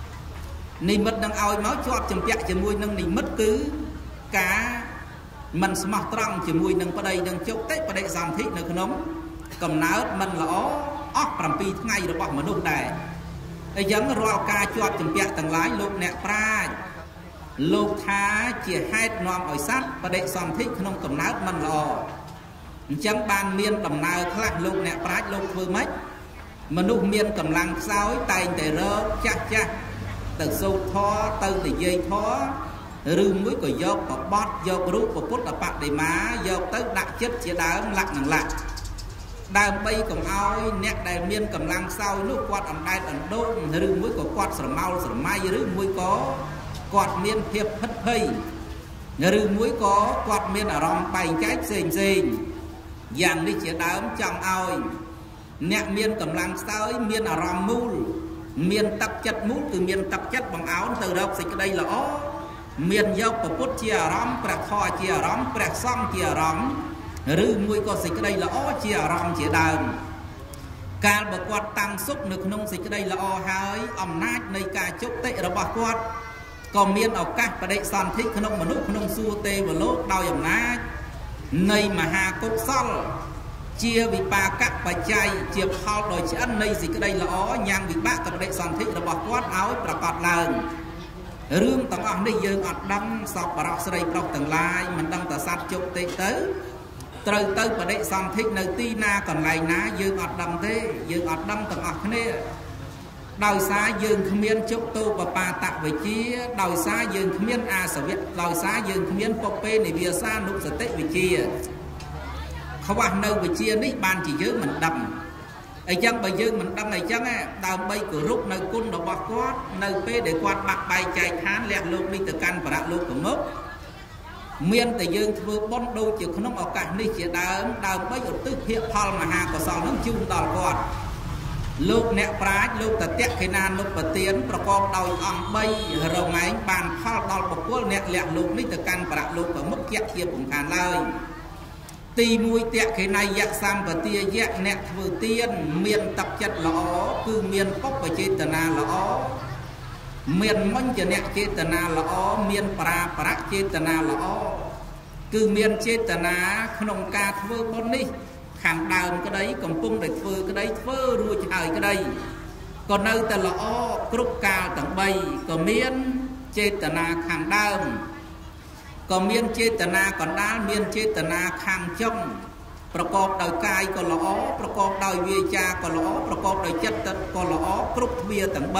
D: ជាប់ចម្ពាក់ជាមួយនឹងនិមិត្តគឺការមិនស្មោះត្រង់ជាមួយនឹងប្តីនឹងជោគតិបដិសន្ធិនៅក្នុងកំណើតមិនល្អអស់7ថ្ងៃរបស់មនុស្សដែរអញ្ចឹងរាល់ការជាប់ចម្ពាក់ទាំងឡាយលោកអ្នកប្រាជ្ញលោកថាជាហេតុនាំឲ្យសត្វបដិសន្ធិក្នុងកំណើតមិនល្អអញ្ចឹងបានមានដំណើរខ្លះលោកអ្នកប្រាជ្ញលោកធ្វើម៉េចមនុស្សមានកម្លាំងខ្សោយតែងតែរកចាស់ទៅសូត្រធម៌ទៅនិយាយធម៌ឬមួយក៏យកបបត់យករូបពុទ្ធបដិមាយកទៅដាក់ចិត្តជាដើមលក្ខនឹងលក្ខដើម្បីកុំឲ្យអ្នកដែលមានកម្លាំងខ្សោយនោះគាត់អណ្ដែតអណ្ដូងឬមួយក៏គាត់ស្រមោលស្រមៃឬមួយក៏គាត់មានភាពហិតភ័យឬមួយក៏គាត់មានអារម្មណ៍បែងចែកផ្សេងយ៉ាងនេះជាដើមចង់ឲ្យអ្នកមានកម្លាំងខ្សោយមានអារម្មណ៍មូលមានទឹកចិត្តមូលគឺមានទឹកចិត្តបង្អោនទៅរកសេចក្តីល្អមានយកពុទ្ធជាអារម្មណ៍ព្រះធម៌ជាអារម្មណ៍ព្រះសង្ឃជាអារម្មណ៍ឬមួយក៏សេចក្តីល្អជាអារម្មណ៍ជាដើមកាលបើគាត់តាំងសុខនៅក្នុងសេចក្តីល្អហើយអំណាចនៃការជោគតិរបស់គាត់ក៏មានឱកាសបដិសន្ធិក្នុងមនុស្សក្នុងសួគ៌ទេវលោកដោយអំណាចនៃមហាកុសលជាវិបាកបច្ច័យជាផលដោយឆ្អិននៃសេចក្តីល្អញ៉ាំងវិបាកបដិសន្ធិរបស់គាត់ឲ្យប្រកបឡើងរឿងទាំងអស់នេះយើងអត់ដឹងសពបរោះស្រីប្រុសទាំងឡាយមិនដឹងតែសត្វជោគតិទៅត្រូវទៅបដិសន្ធិនៅទីណាកន្លែងណាយើងអត់ដឹងទេយើងអត់ដឹងទាំងអស់គ្នាដោយសារយើងគ្មានជុតោបបាតវិជ្ជាដោយសារយើងគ្មានអាសវៈដោយសារយើងគ្មានពុពេនិវាសានុសតិវិជ្ជាខ្វះនៅវិជ្ជានេះបានជាយើងមិនដឹងអញ្ចឹងបើយើងមិនដឹងអញ្ចឹងដើម្បីគោរពនៅគុណរបស់គាត់នៅពេលដែលគាត់បាក់បែកចែកឋានលះលោកនេះទៅកាន់បរៈលោកប្រមុខមានតែយើងធ្វើបុណ្យដូចជាក្នុងឱកាសនេះជាដើមដើម្បីឧទ្ទិសភាគផលមហាកុសលនឹងជូនដល់គាត់លោកអ្នកប្រាជ្ញលោកតតៈខេណានុបទានប្រកបដោយអង្គ3រមែងបានផលដល់បុគ្គលអ្នកលះលោកនេះទៅកាន់បរៈលោកប្រមុខជាជាពុំខានឡើយទី1តៈខេណៃយៈសម្បទាយៈអ្នកធ្វើទានមានទឹកចិត្តល្អគឺមានពុព្វចេតនាល្អមានមញ្ញនៈចេតនាល្អមានបរាបរៈចេតនាល្អគឺមានចេតនាក្នុងការធ្វើបុណ្យនេះខាងដើមក្តីកំពុងតែធ្វើក្តីធ្វើរួចហើយក្តីក៏នៅតែល្អគ្រប់កាលទាំង3ក៏មានចេតនាខាងដើមក៏មានចេតនាកណ្ដាលមានចេតនាខាងចុងប្រកបដោយកាយក៏ល្អប្រកបដោយវាចាក៏ល្អប្រកបដោយចិត្តក៏ល្អគ្រប់ទ្វាទាំង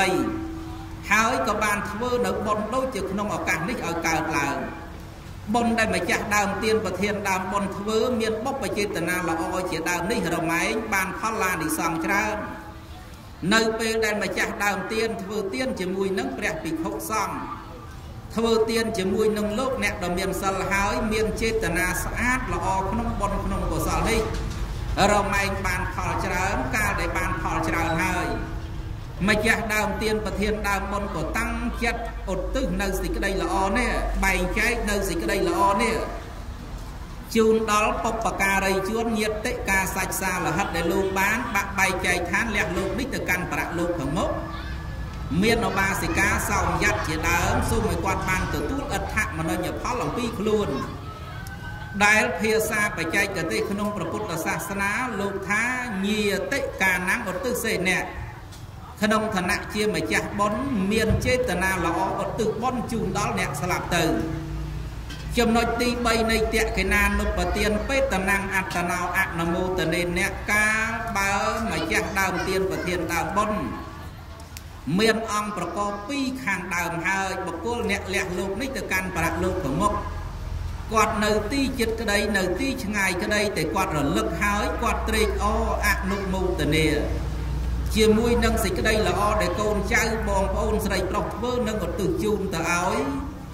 D: 3ហើយក៏បានធ្វើនៅបុណ្យដូចជាក្នុងឱកាសនេះឲ្យកើតឡើងបុណ្យដែលម្ចាស់ដើមទានប្រធានដើមបុណ្យធ្វើមានបុព្វចេតនាល្អជាដើមនេះរមែងបានផលឡានិសង្ឃច្រើននៅពេលដែលម្ចាស់ដើមទានធ្វើទានជាមួយនឹងព្រះភិក្ខុសង្ឃធ្វើទានជាមួយនឹងលោកអ្នកដ៏មានសិលហើយមានចេតនាស្អាតល្អក្នុងបុណ្យក្នុងកុសលនេះរមែងបានផលច្រើនកាលដែលបានផលច្រើនហើយម្ចាស់ដើមទានប្រធានដើមបុណ្យក៏តាំងចិត្តឧទ្ទិសនៅសេចក្តីល្អនេះបែងចែកនៅសេចក្តីល្អនេះជូនដល់បុព្វការីជនញាតិការសាច់សាលហិតដែលលោកបានបាក់បែកចែកឋានលះលោកនេះទៅកាន់បរៈលោកខាងមុខមានឧបាសិកាសោមយ័តជាដើមសូមឲ្យគាត់បានទទួលអដ្ឋមនោញ្ញផលអំពីខ្លួនដែលភាសាបច្ចេកទេសក្នុងព្រះពុទ្ធសាសនាលោកថាញាតិកាណាំឧទ្ទិសេអ្នកក្នុងឋានៈជាម្ចាស់បុណ្យមានចេតនាល្អឧទ្ទិសបុណ្យជូនដល់អ្នកស្លាប់ទៅចំណុចទី3នៃតៈកេណានុបទានបេតណាំងអត្តណោអនុមោទនេអ្នកកាលបើម្ចាស់ដើមទានប្រធានដើមបុណ្យមានអង្គប្រកប2ខាងដើមហើយបុគ្គលអ្នកលះលោកនេះទៅកាន់បរៈលោកប្រមុខគាត់នៅទីចិត្តក្តីនៅទីឆ្ងាយក្តីតែគាត់រលឹកហើយគាត់ត្រេកអរអនុមោទនាជាមួយនឹងសេចក្តីល្អដែលកូនចៅបងប្អូនស្រីប្រុសធ្វើនឹងឧទ្ទិសជូនទៅឲ្យ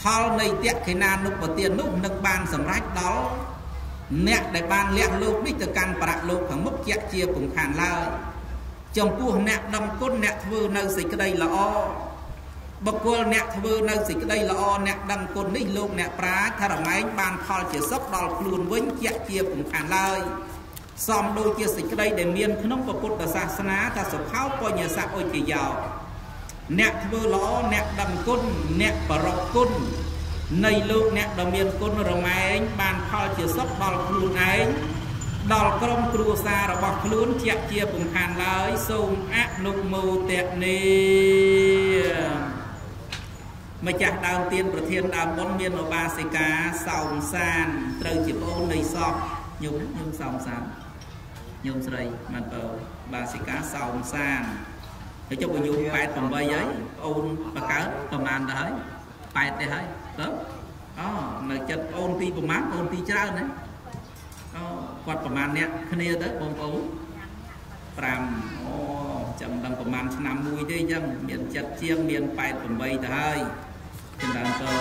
D: ផលនៃតេខេណានុបទាននោះនឹងបានសម្រេចដល់អ្នកដែលបានលះលោកនេះទៅកាន់បរៈលោកខាងមុខជាក់ជាពំខានឡើយចំពោះអ្នកដឹងគុណអ្នកធ្វើនៅសេចក្តីល្អបុគ្គលអ្នកធ្វើនៅសេចក្តីល្អអ្នកដឹងគុណនេះលោកអ្នកប្រាជ្ញថារមែងបានផលជាសុខដល់ខ្លួនវិញជាក់ជាពំខានឡើយសំដូចជាសេចក្តីដែលមានក្នុងពុទ្ធសាសនាថាសុខោបញ្ញស័កអុជយោអ្នកធ្វើល្អអ្នកដឹងគុណអ្នកប្ររពគុណនៃលោកអ្នកដ៏មានគុណរមែងបានផលជាសុខដល់ខ្លួនឯងដល់ក្រុមគ្រួសាររបស់ខ្លួនជាក់ជាពំខានឡើយសូមអនុមោទនាម្ចាស់ដើមទានប្រធានដើមបុណ្យមានឧបាសិកាសោមសានត្រូវជាប្អូននៃសពញោមសោមសានញោមស្រីបានបើបាសិកាសោមសានទៅចុះបើញោម88ហើយអូនបកើតប្រហែលទៅហើយ8ទេហើយទៅអូនៅចិត្តអូនទីប្រហែលអូនទីច្រើនណាអូគាត់ប្រហែលអ្នកគ្នាទៅបងប្អូន5អូចាំដឹងប្រហែលឆ្នាំមួយទេអញ្ចឹងមានចិត្តជាងមាន88ទៅហើយចំដើមទៅ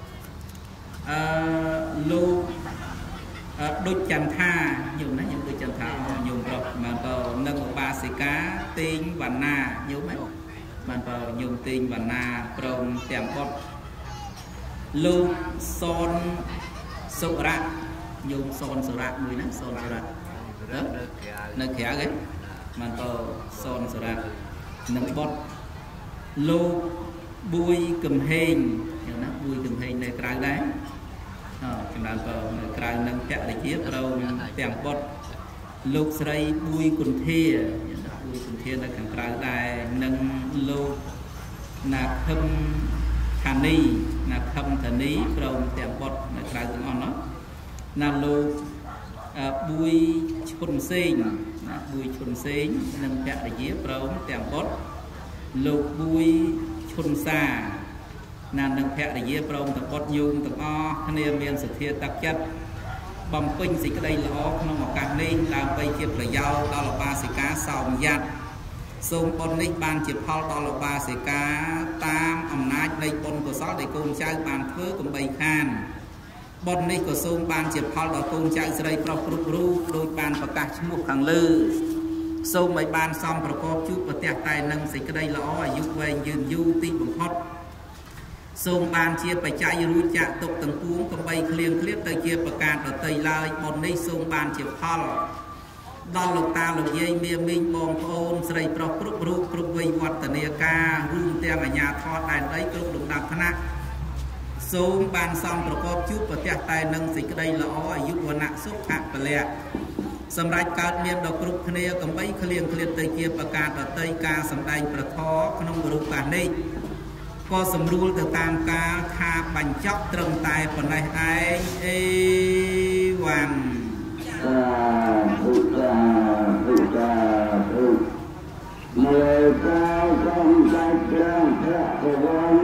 D: លោកដូចចន្ទថាញោមណាញោមដូចចន្ទថាញោមប្រុសបានទៅនឹងឧបាសិកាតេងវណ្ណាញោមហ៎បានទៅញោមតេងវណ្ណាព្រមទាំងបុត្រលោកសនសុរៈញោមសនសុរៈមួយណាសនសុរៈនៅក្រៅគេបានទៅសនសុរៈនឹងបុត្រលោកបួយកំហេងញោមណាបួយកំហេងនៅក្រៅដែរចំណានទៅនៅក្រៅនឹងភរិយាព្រមទាំងបុត្រលោកស្រីបួយគុន្ធាបួយគុន្ធានៅខាងក្រៅដែរនិងលោកណាខឹមថានីណាខឹមថានីព្រមទាំងបុត្រនៅក្រៅទាំងអស់នោះណាលោកបួយឈុនសេងណាបួយឈុនសេងនិងភរិយាព្រមទាំងបុត្រលោកបួយឈុនសាណានឹងភរិយាព្រមទាំងបុត្រញោមទាំងអស់គ្នាមានសទ្ធាទឹកចិត្តបំពេញសេចក្តីល្អក្នុងឱកាសនេះដើម្បីជាប្រយោជន៍ដល់ឧបាសិកាសោមយ័តសូមបុណ្យនេះបានជាផលដល់ឧបាសិកាតាមអំណាចនៃបុណ្យកុសលដែលកូនចៅបានធ្វើកុំបីខានបុណ្យនេះក៏សូមបានជាផលដល់កូនចៅស្រីប្រុសគ្រប់រូបដោយបានប្រកាសឈ្មោះខាងលើសូមឲ្យបានសំប្រកបជួបប្រទះតែនឹងសេចក្តីល្អអាយុវែងយឺនយូរទីបំផុតសូមបានជាបច្ច័យរួចចាក់ទុកទាំងពួងកុំបីឃ្លៀងឃ្លាតទៅជាប្រការដតីឡើយបុណ្យនេះសូមបានជាផលដល់លោកតាលោកយាយមាមីងបងប្អូនស្រីប្រុសគ្រប់រូបគ្រប់វ័យវឌ្ឍនាការរួមទាំងអាជ្ញាធរដែនដីគ្រប់លំដាប់ថ្នាក់សូមបានសំប្រកបជួបប្រទះតែនឹងសេចក្តីល្អអាយុវណ្ណៈសុខៈពលៈសម្រាប់កើតមានដល់គ្រប់គ្នាកុំបីឃ្លៀងឃ្លាតទៅជាប្រការដតីការសម្ដែងប្រធរក្នុងរូបកាសនេះក៏សម្រួលទៅតាមកាលថាបញ្ចប់ត្រឹមតែប៉ុណ្ណេះឯងអេវ៉ាន់
A: ពុទ្ធាពុទ្ធាពុទ្ធមេត្តាសំចៃព្រះភវន្ត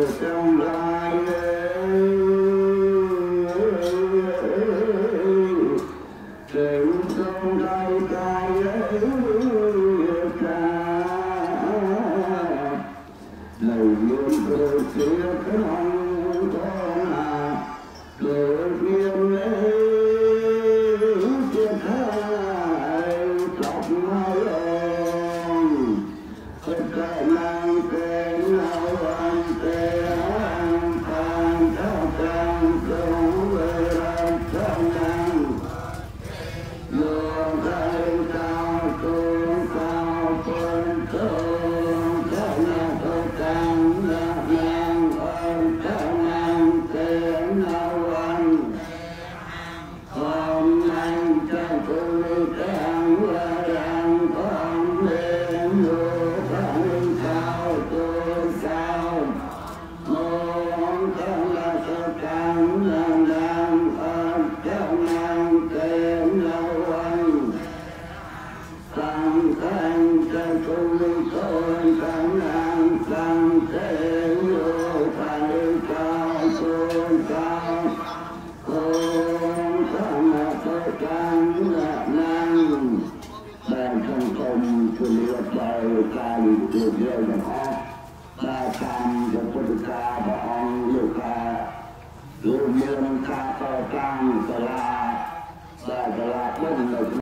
A: Hãy subscribe cho kênh Ghiền Mì Gõ để không bỏ lỡ